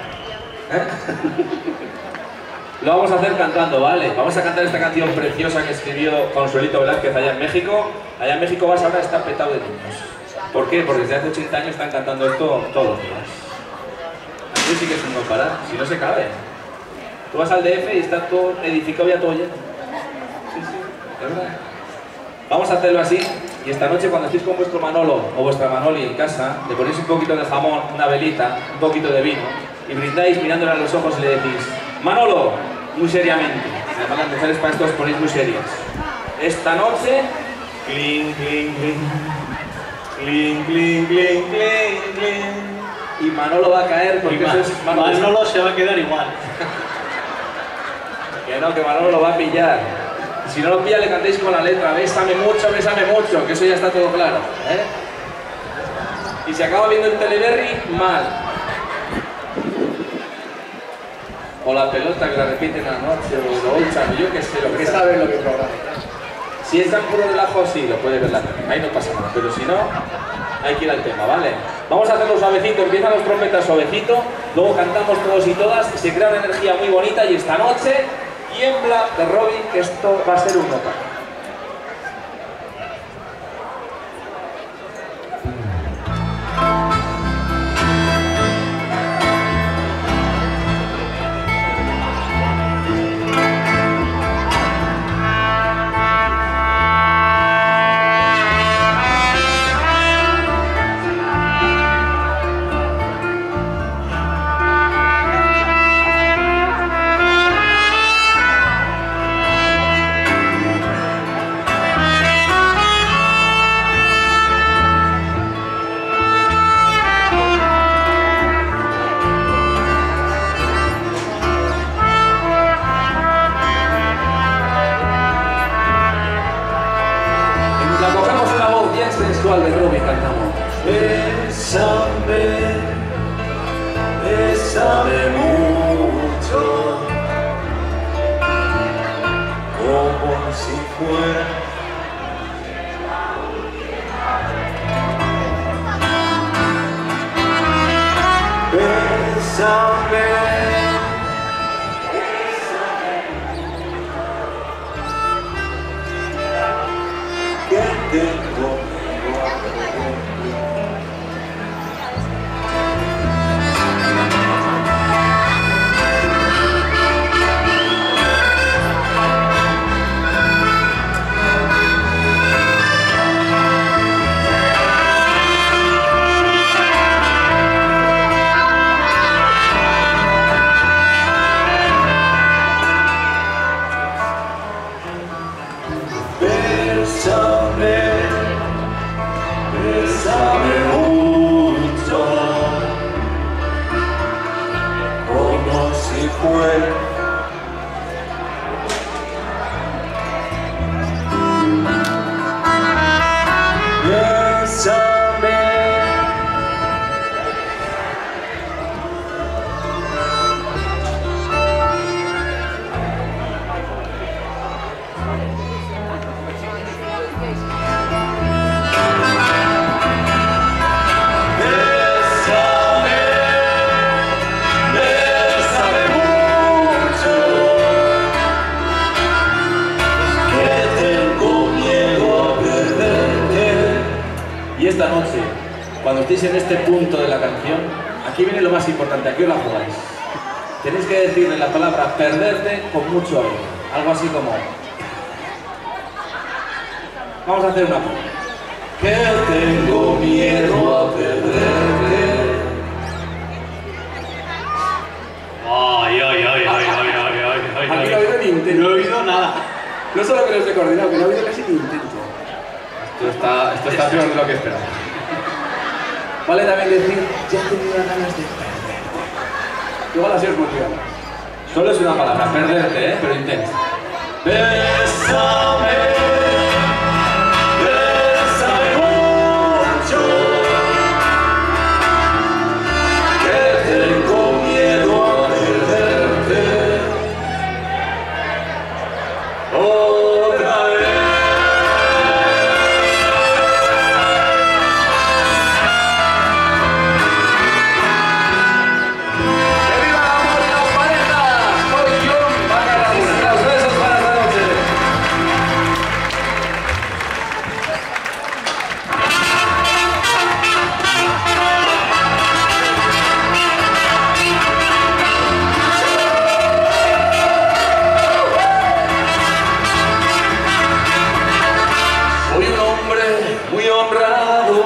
Lo vamos a hacer cantando, ¿vale? Vamos a cantar esta canción preciosa que escribió Consuelito Velázquez allá en México. Allá en México vas ahora está petado de niños. ¿Por qué? Porque desde hace 80 años están cantando esto todos los días. Aquí sí que es un no parar, si no se cabe. Tú vas al DF y está todo edificado ya todo lleno. Sí, es verdad. Vamos a hacerlo así. Y esta noche cuando estéis con vuestro Manolo o vuestra Manoli en casa, le ponéis un poquito de jamón, una velita, un poquito de vino y brindáis mirándole a los ojos y le decís: Manolo, muy seriamente. Además las mujeres para esto os ponéis muy serias. Esta noche, cling, cling, cling, cling, cling, cling, cling, cling. Y Manolo va a caer porque eso es Manolo se va a quedar igual. Que no, que Manolo lo va a pillar. Si no lo pilla, le cantéis con la letra: bésame mucho, que eso ya está todo claro, ¿eh? Y si acaba viendo el Teleberry, mal. O la pelota que la repiten a la noche, o lo echan, yo qué sé, lo que saben lo que programa. Si es tan puro relajo, sí, lo puede ver la tele, ahí no pasa nada, pero si no, hay que ir al tema, ¿vale? Vamos a hacerlo suavecito, empiezan los trompetas suavecito, luego cantamos todos y todas, se crea una energía muy bonita y esta noche tiembla de Robin, que esto va a ser un nota. De Robin cantamos. Bésame, bésame mucho, como si fuera bésame, que tengo. bésame. Y esta noche, cuando estéis en este punto de la canción, aquí viene lo más importante, ¿a qué os la jugáis? Tenéis que decirle la palabra perderte con mucho aire, algo así como... Vamos a hacer una prueba. Que tengo miedo a perderte. Ay, ay, ay, ay, ay, ay, ay, ay, Aquí no ha habido ni intento. No he oído nada. No solo que no esté coordinado, que no ha habido casi ni intento. Esto está peor de lo que esperaba. Vale también decir, ya tenía ganas de perder. Igual así os motiva. Solo es una palabra, perderte, ¿eh? Pero intensa. Bésame, bésame mucho, que tengo miedo a perderte. Otra vez. ¡Que viva el amor y las parejas! Soy John para la música. Los besos para esta noche. Soy un hombre muy honrado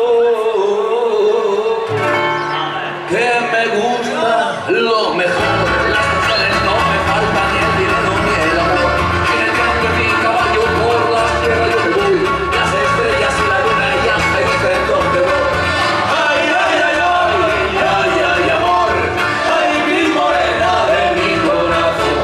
que me gusta lo mejor. Las mujeres no me faltan ni el dinero ni el amor. En el campo de mi caballo por las tierras yo me voy. Las estrellas y la luna ellas me dicen dónde voy. Ay, ay, ay, ay, ay, ay, amor. Ay, mi morena de mi corazón.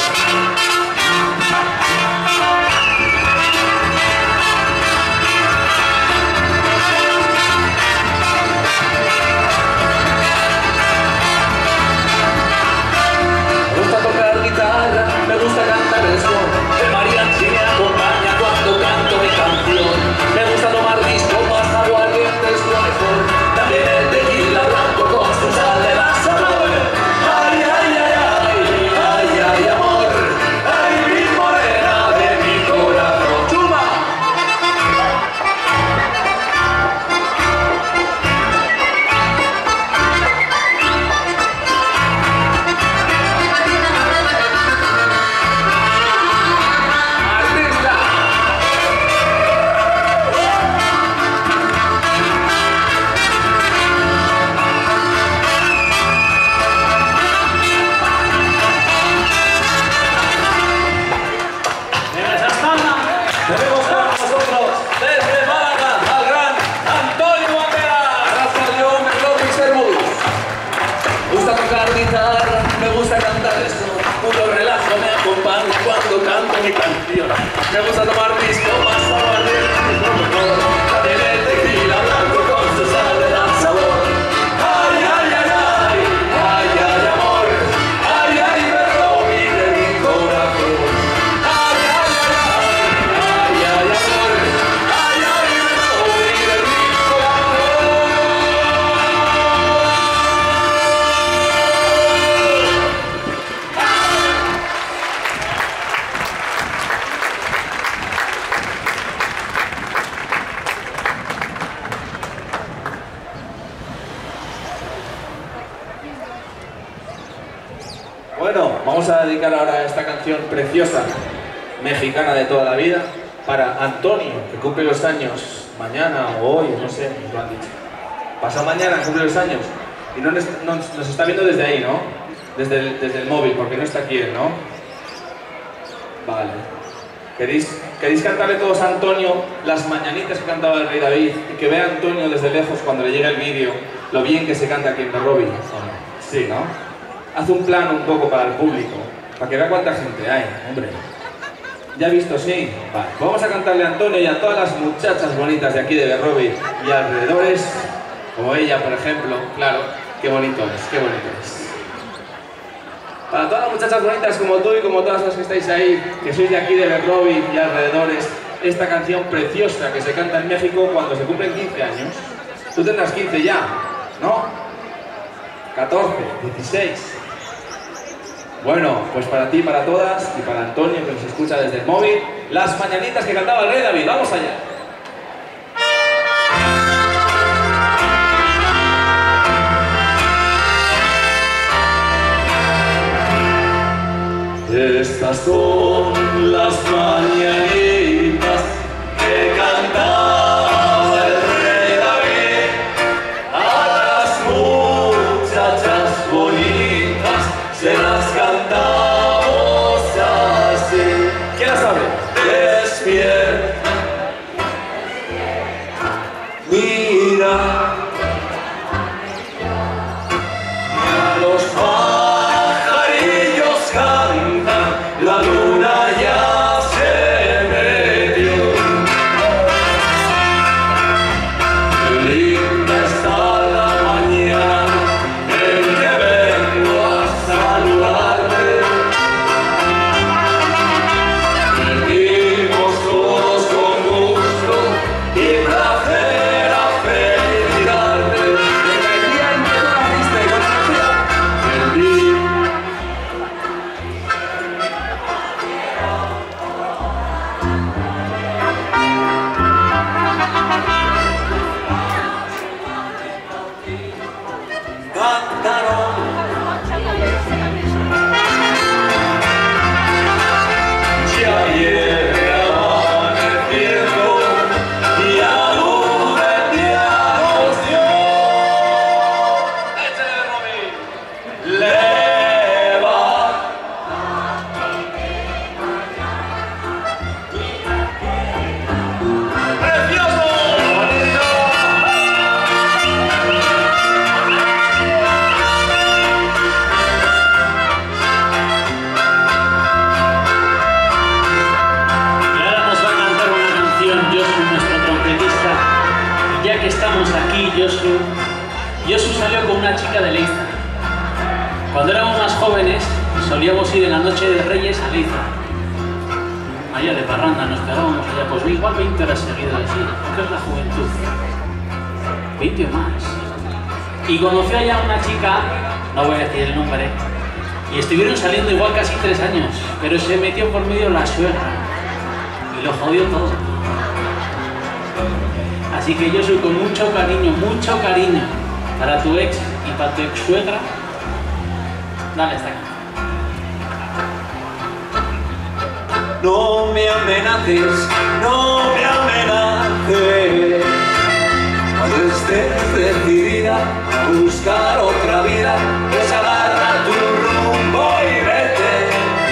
Me gusta tocar guitarra, me gusta cantar el son. El mariachi me acompaña cuando canto mi canción. Me gusta tomar disco más aguardiente es lo mejor. También el tequila blanco con su sal de la sabor. Ay, ay, ay, ay, ay, ay, amor. Ay, mi morena de mi corazón. ¡Chuma! ¡Artista! Venga, esa espalda. Tenemos con nosotros desde Málaga al gran Antonio Banderas. Gracias, León, Melody Servus. Me gusta tocar guitarra, me gusta cantar esto. Puro relajo me acompaña cuando canto mi canción. Me gusta tomar disco más aguardiente es lo mejor. También el tequila blanco con su sal de la sabor. Ay, ay, ay, ay, ay, ay, amor. Ay, ay, Berromi de mi corazón. Ay, ay, ay, ay, ay, ay, amor. Ay, ay, Berromi de mi corazón. Bueno, vamos a dedicar ahora esta canción preciosa, mexicana de toda la vida, para Antonio, que cumple los años mañana o hoy, no sé, nos lo han dicho. Pasado mañana cumple los años y nos está viendo desde ahí, ¿no? Desde el móvil, porque no está aquí él, ¿no? Vale. ¿Queréis cantarle todos a Antonio las mañanitas que cantaba el rey David y que vea a Antonio desde lejos cuando le llegue el vídeo lo bien que se canta aquí en Berrobi? Sí, ¿no? Haz un plano un poco para el público, para que vea cuánta gente hay, hombre. ¿Ya visto? Sí. Vale. Vamos a cantarle a Antonio y a todas las muchachas bonitas de aquí de Berrobi y alrededores, como ella, por ejemplo. Claro, qué bonito es, qué bonito es. Para todas las muchachas bonitas como tú y como todas las que estáis ahí, que sois de aquí de Berrobi y alrededores, esta canción preciosa que se canta en México cuando se cumplen 15 años. Tú tendrás 15 ya, ¿no? 14, 16. Bueno, pues para ti, para todas y para Antonio que nos escucha desde el móvil, las mañanitas que cantaba el Rey David. ¡Vamos allá! Estas son las mañanitas que cantaba el Rey David a las muchachas bonitas, se las cantamos así. ¿Quién la sabe? Despierta, mira, a los pajarillos cantan, la luna ya se metió. Qué linda está la mañana en que vengo a saludarte. Venimos todos con gusto y placer a felicitarte. Desde el día en que tú naciste, con energía. El día cantaron ya viene amaneciendo y a luz del día nos dio. Leva precioso, bonito. Y ahora nos va a cantar una canción Josu, nuestro trompetista. Y ya que estamos aquí, Josu salió con una chica de Leiza. Cuando éramos más jóvenes, solíamos ir en la noche de Reyes a Leiza. Allá de parranda, nos pegábamos allá, pues igual 20 horas seguidas así, porque es la juventud. 20 o más. Y conoció allá a una chica, no voy a decir el nombre, y estuvieron saliendo igual casi 3 años, pero se metió por medio la suegra y lo jodió todo. Así que yo soy con mucho cariño para tu ex y para tu ex suegra, dale esta canción. No me amenaces, no me amenaces. Cuando estés decidida a buscar otra vida, pues agarra tu rumbo y vete.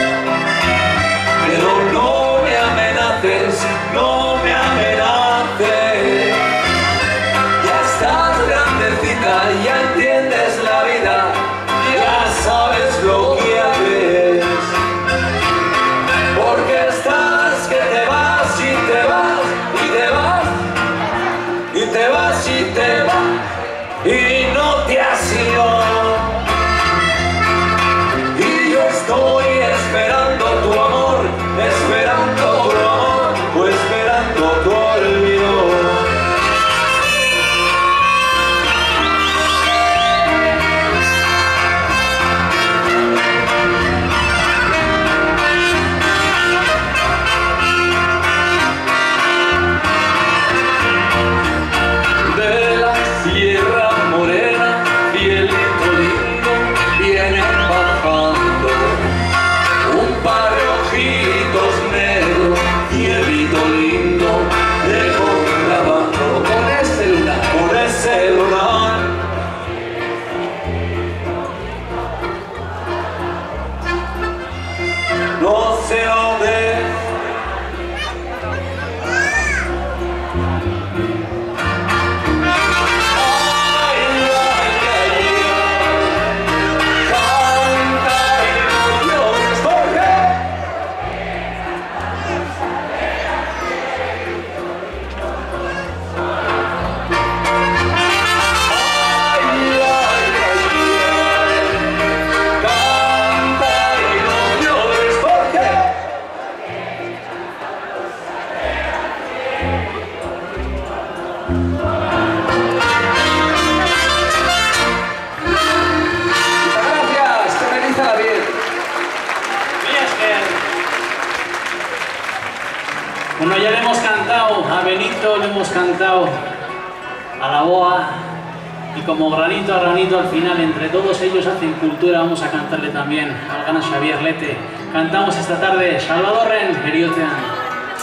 Pero no me amenaces, no me amenaces. Ya estás grandecita, ya entiendes la vida, ya sabes lo que haces. Porque estás que te vas y te vas y te vas y te vas y te vas y no te has ido. Y yo estoy esperando tu amor, esperando tu amor o esperando tu olvido. De la Sierra Morena cantado a la boa y como granito a granito al final entre todos ellos hacen cultura, vamos a cantarle también al gran Xavier Lete. Cantamos esta tarde Salvadorren Heriotean.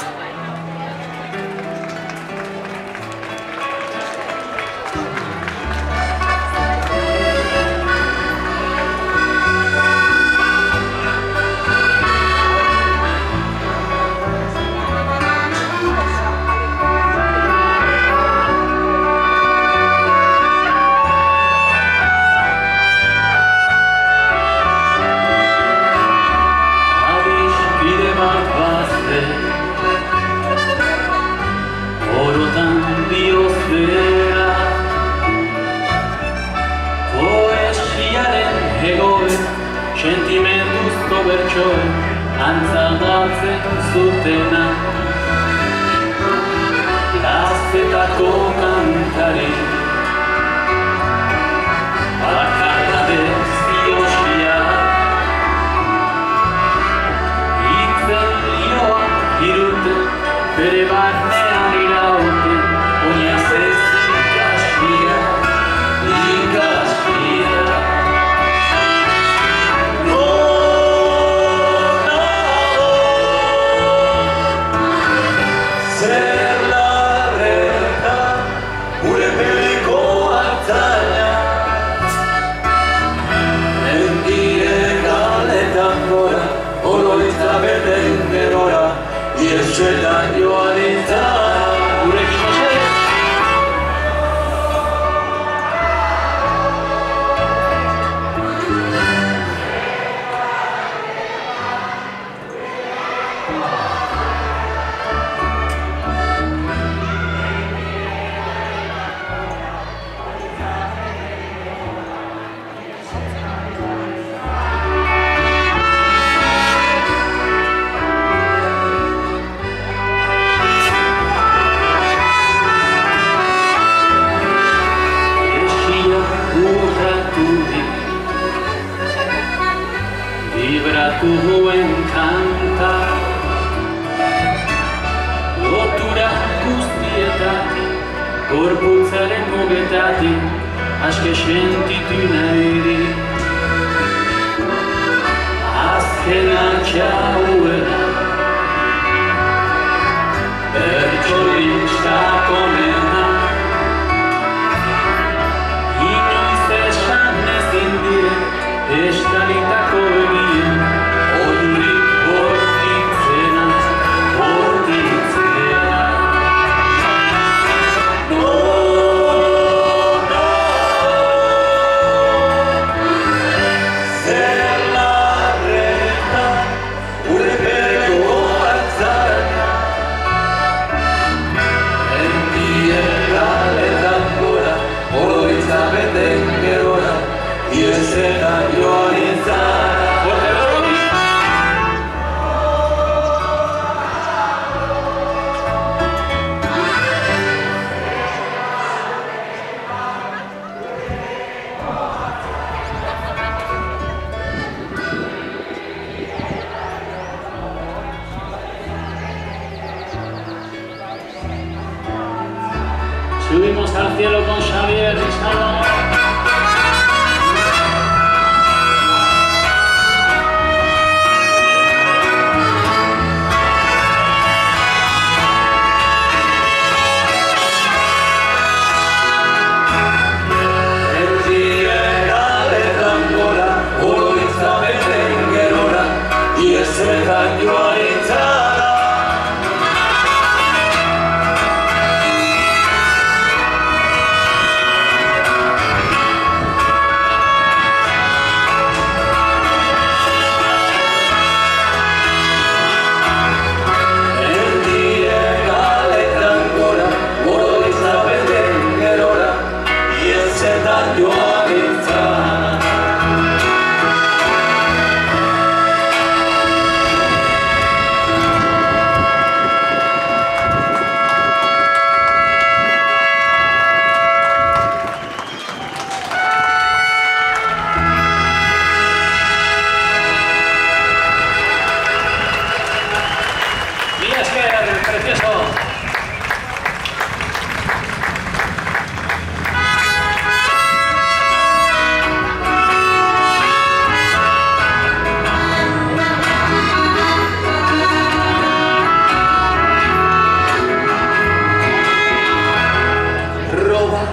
Sentimentuzko bertsoen antzaldatzen zutena Gaztetako kantari bakarra deziosia Itzen lioa irute bere barnean irauten Oinaz ez ikasia Etxetan joan izan Gurekin mesedez Vibratuuen kanta Lotura guztietatik Gorputzaren mugetatik Aske sentitu nahi Azkena txauena Bertxorik sakonena Inoiz esan ezin dire Estalitako egin, odurik bortitzena, bortitzena. No, no, zer larreta, urrepeko altzara. Endien galetan gora, oroitzabeten gerora, Iesetan joan izan Subimos al cielo con Xavier y Salvador. Iesetan joan izan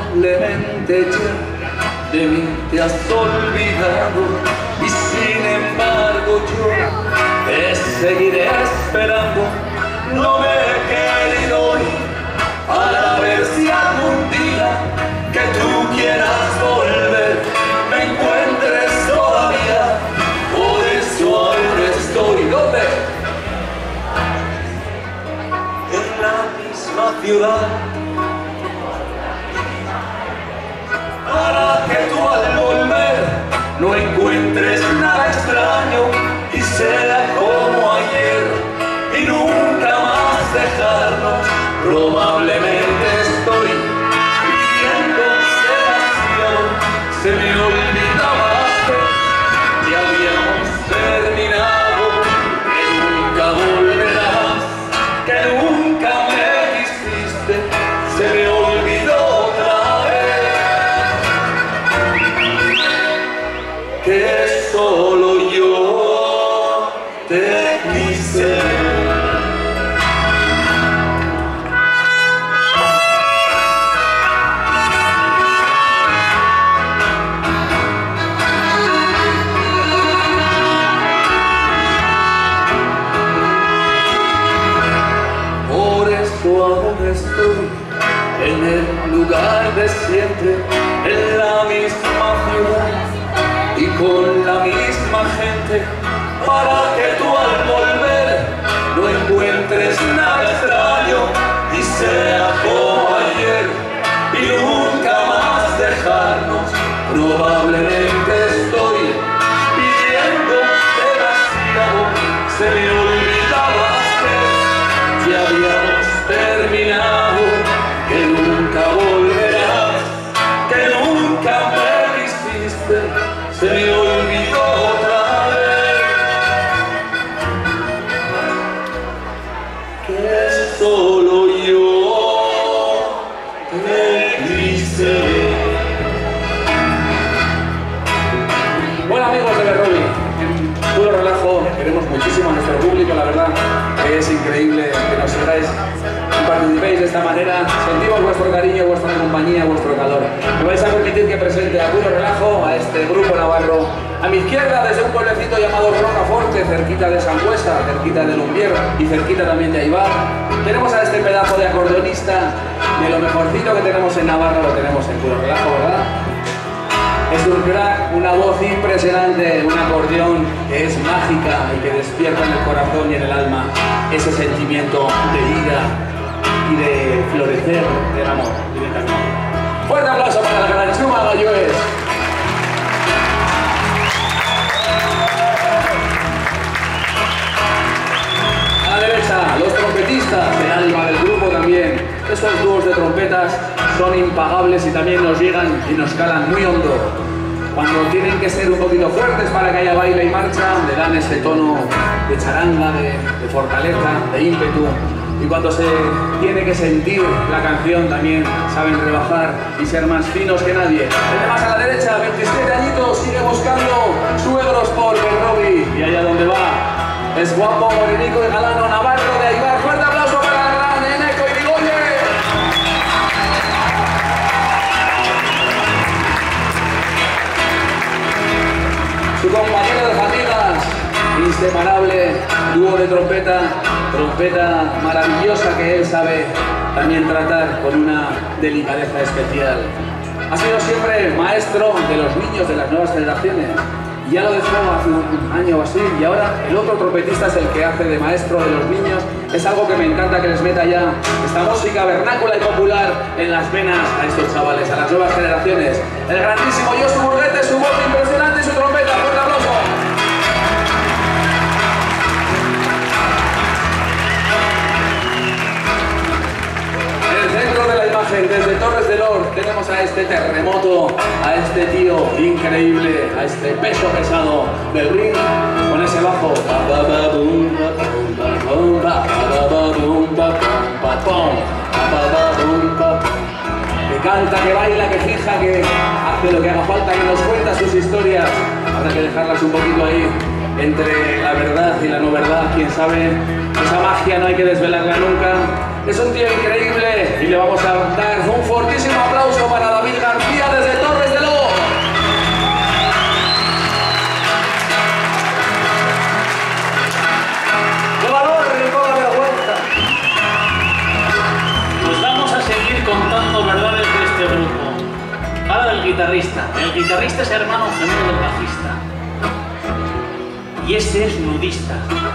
Probablemente ya de mí te has olvidado y sin embargo yo te seguiré esperando. No me he querido ir para ver si algún día que tú quieras volver me encuentres todavía. Por eso aún estoy ¿dónde? En la misma ciudad, para que tú al volver no encuentres nada extraño y sea como ayer y nunca más dejarnos. Probablemente estoy viviendo demasiado, se me olvidaba que habíamos terminado, que nunca volverás, que nunca me quisiste, se me olvidó otra vez que solo yo te quise. Aún estoy en el lugar de siempre, en la misma ciudad y con la misma gente, para que tú al volver no encuentres nada extraño y sea como ayer y nunca más dejarnos. Probablemente estoy pidiendo demasiado, se me olvidaba que ya habíamos terminado, que nunca volverás, que nunca me quisiste, se me olvidó otra vez que solo yo te quise. Bueno, amigos de Berrobi, en puro relajo queremos muchísimo a nuestro público, la verdad que es increíble que nos sigáis y participéis de esta manera. Sentimos vuestro cariño, vuestra compañía, vuestro calor. Me vais a permitir que presente a puro relajo a este grupo navarro. A mi izquierda, desde un pueblecito llamado Rocaforte, cerquita de Sangüesa, cerquita de Lumbier y cerquita también de Aibar, tenemos a este pedazo de acordeonista, de lo mejorcito que tenemos en Navarra, lo tenemos en puro relajo, ¿verdad? Es un crack, una voz impresionante, un acordeón que es mágica y que despierta en el corazón y en el alma ese sentimiento de vida y de florecer del amor directamente. Fuerte aplauso para la gran Chuma Galloes. A la derecha, los trompetistas, el alma del grupo también. Estos dúos de trompetas son impagables y también nos llegan y nos calan muy hondo. Cuando tienen que ser un poquito fuertes para que haya baile y marcha, le dan ese tono de charanga, de fortaleza, de ímpetu. Y cuando se tiene que sentir la canción también saben rebajar y ser más finos que nadie. El de más a la derecha, 27 añitos, sigue buscando suegros por Berrobi. Y allá donde va, es guapo, morenico y galano, navarro de Aibar. Fuerte aplauso para la gran Eneco y Bigoye. Su compañero de fatigas, inseparable, dúo de trompeta, trompeta maravillosa que él sabe también tratar con una delicadeza especial. Ha sido siempre maestro de los niños de las nuevas generaciones. Ya lo dejó hace un año o así, y ahora el otro trompetista es el que hace de maestro de los niños. Es algo que me encanta que les meta ya esta música vernácula y popular en las venas a estos chavales, a las nuevas generaciones. El grandísimo Josu Burguete, su voz impresionante y su trompeta. ¡Fuerte aplauso! En el centro de la imagen, desde Torres del Or, tenemos a este terremoto, a este tío increíble, a este peso pesado del ring, con ese bajo que canta, que baila, que fija, que hace lo que haga falta, que nos cuenta sus historias. Habrá que dejarlas un poquito ahí entre la verdad y la no verdad, quién sabe. Esa magia no hay que desvelarla nunca. Es un tío increíble y le vamos a dar un fortísimo aplauso para David. guitarrista. El guitarrista es hermano gemelo del bajista. Y este es nudista.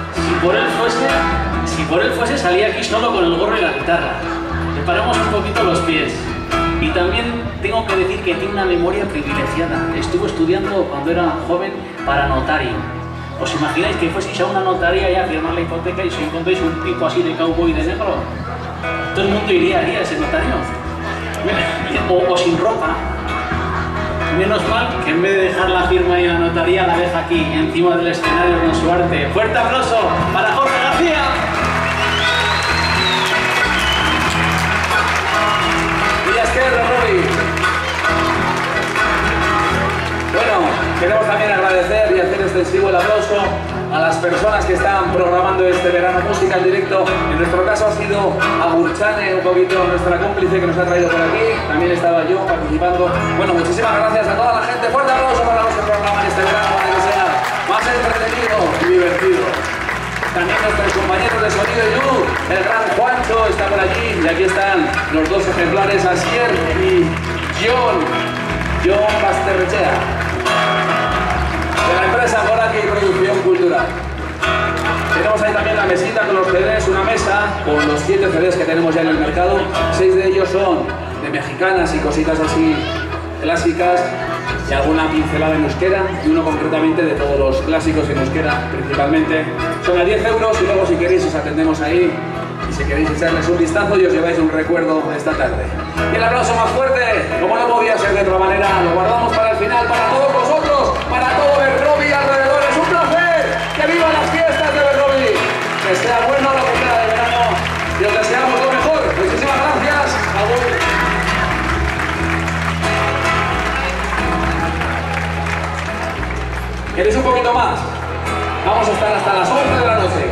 Si por él fuese, salía aquí solo con el gorro y la guitarra. Le paramos un poquito los pies. Y también tengo que decir que tiene una memoria privilegiada. Estuvo estudiando cuando era joven para notario. ¿Os imagináis que fueseis a una notaría y a firmar la hipoteca y si encontráis un tipo así de cowboy de negro? Todo el mundo iría a ese notario. O sin ropa. Menos mal que en vez de dejar la firma y la notaría la deja aquí, encima del escenario con su arte. ¡Fuerte aplauso para Jorge García! Bueno, queremos también agradecer y hacer extensivo el aplauso a las personas que están programando este verano música en directo. En nuestro caso ha sido Agurchane, un poquito nuestra cómplice que nos ha traído por aquí. También estaba yo participando. Bueno, muchísimas gracias a toda la gente. Fuerte aplauso para los que programan este verano para que sea más entretenido y divertido. También nuestros compañeros de sonido y luz, el gran Juancho está por allí y aquí están los dos ejemplares, Asier y John Basterrechea, de la empresa Goraki Producción Cultural. Tenemos ahí también la mesita con los CDs, una mesa con los 7 CDs que tenemos ya en el mercado. 6 de ellos son de mexicanas y cositas así clásicas y alguna pincelada en euskera y uno concretamente de todos los clásicos en euskera principalmente. Son a 10 euros y luego si queréis os atendemos ahí y si queréis echarles un vistazo y os lleváis un recuerdo de esta tarde. Y el aplauso más fuerte, como no podía ser de otra manera, lo guardamos para el final, para todos vosotros, para todo Berrobi y alrededores. ¡Un placer! ¡Que vivan las fiestas de Berrobi! Que sea bueno lo que queda de verano y os deseamos lo mejor. Muchísimas gracias. ¡Agur! ¿Queréis un poquito más? Vamos a estar hasta las 11 de la noche.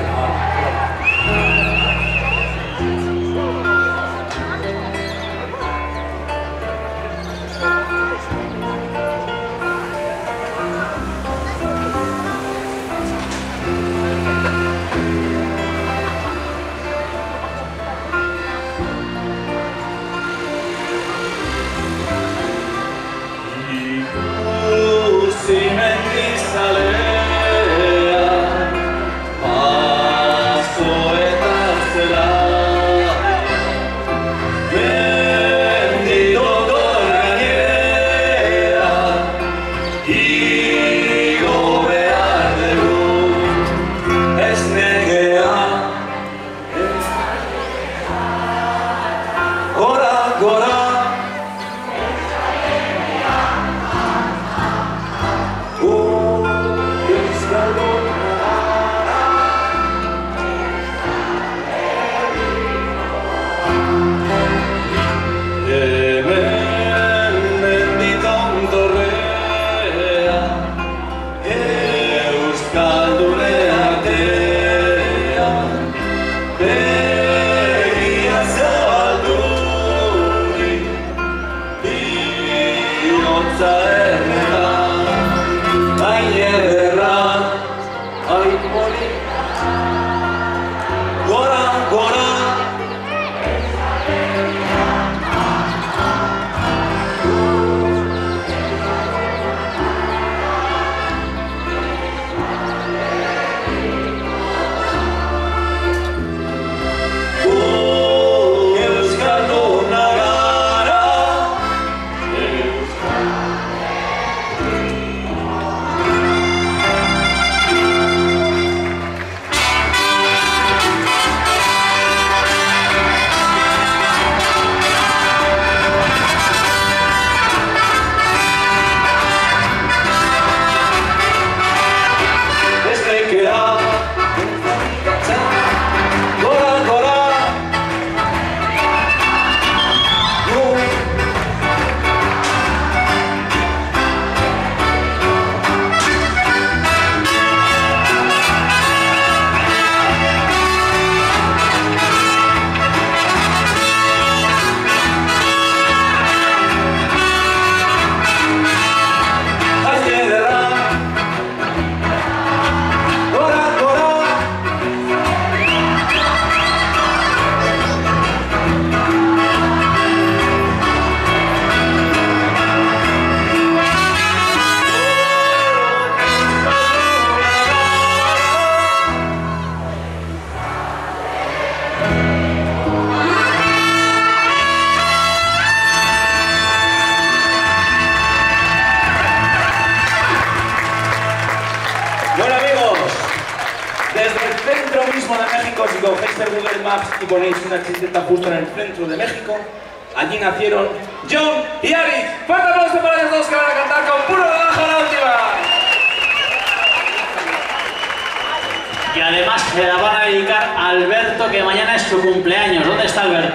si cogéis el Google Maps y ponéis una chiseta justo en el centro de México, allí nacieron John y Ari. ¡Fuerte aplauso para ellos dos que van a cantar con Puro Relajo la última! Y además se la van a dedicar a Alberto, que mañana es su cumpleaños. ¿Dónde está Alberto?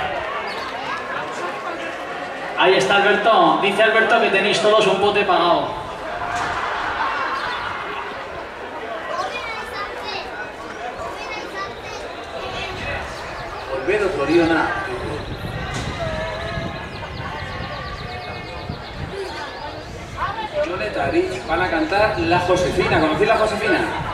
Ahí está Alberto. Dice Alberto que tenéis todos un pote pagado. Volver otro lío nada. Joneta, Rich van a cantar La Josefina. ¿Conocéis La Josefina?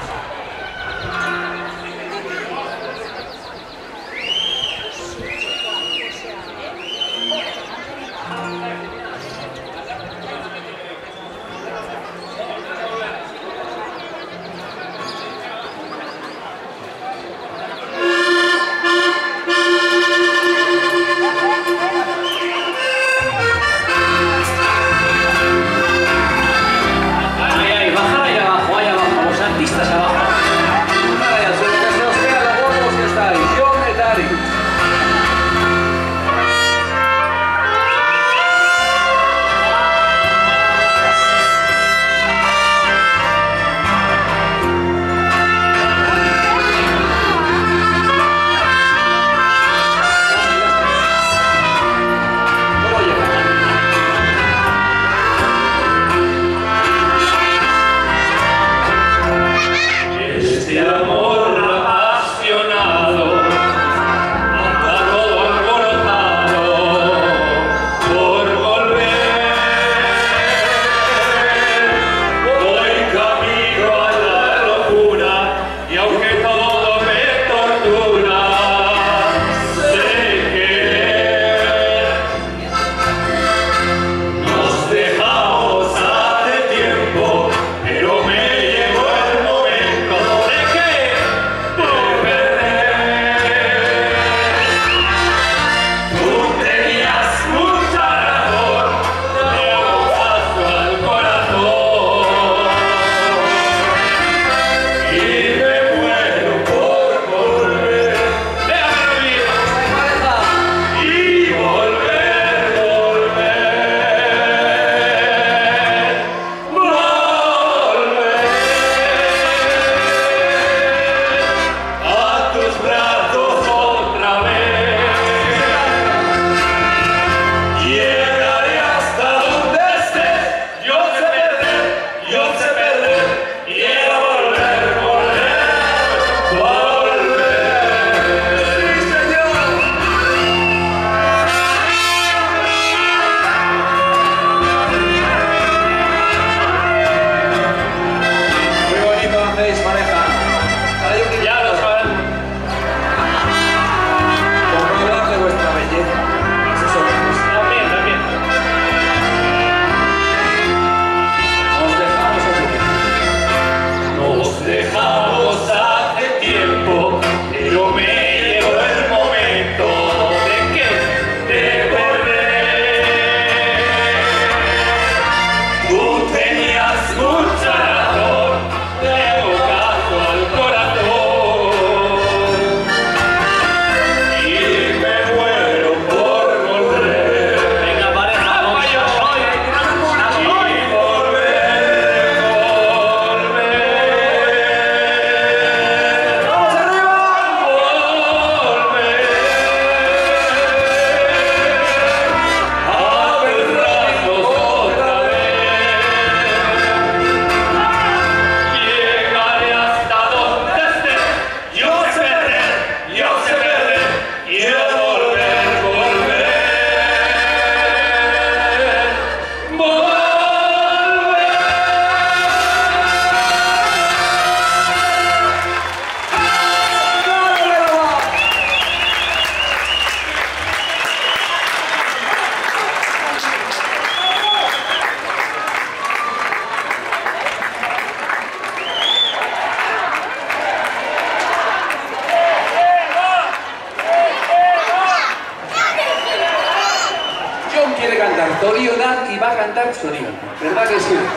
Torionan y va a cantar Sonido. ¿Verdad que sí?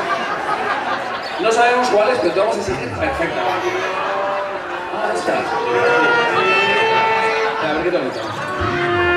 No sabemos cuál es, pero te vamos a exigir perfecta. Ah, está. qué tonito.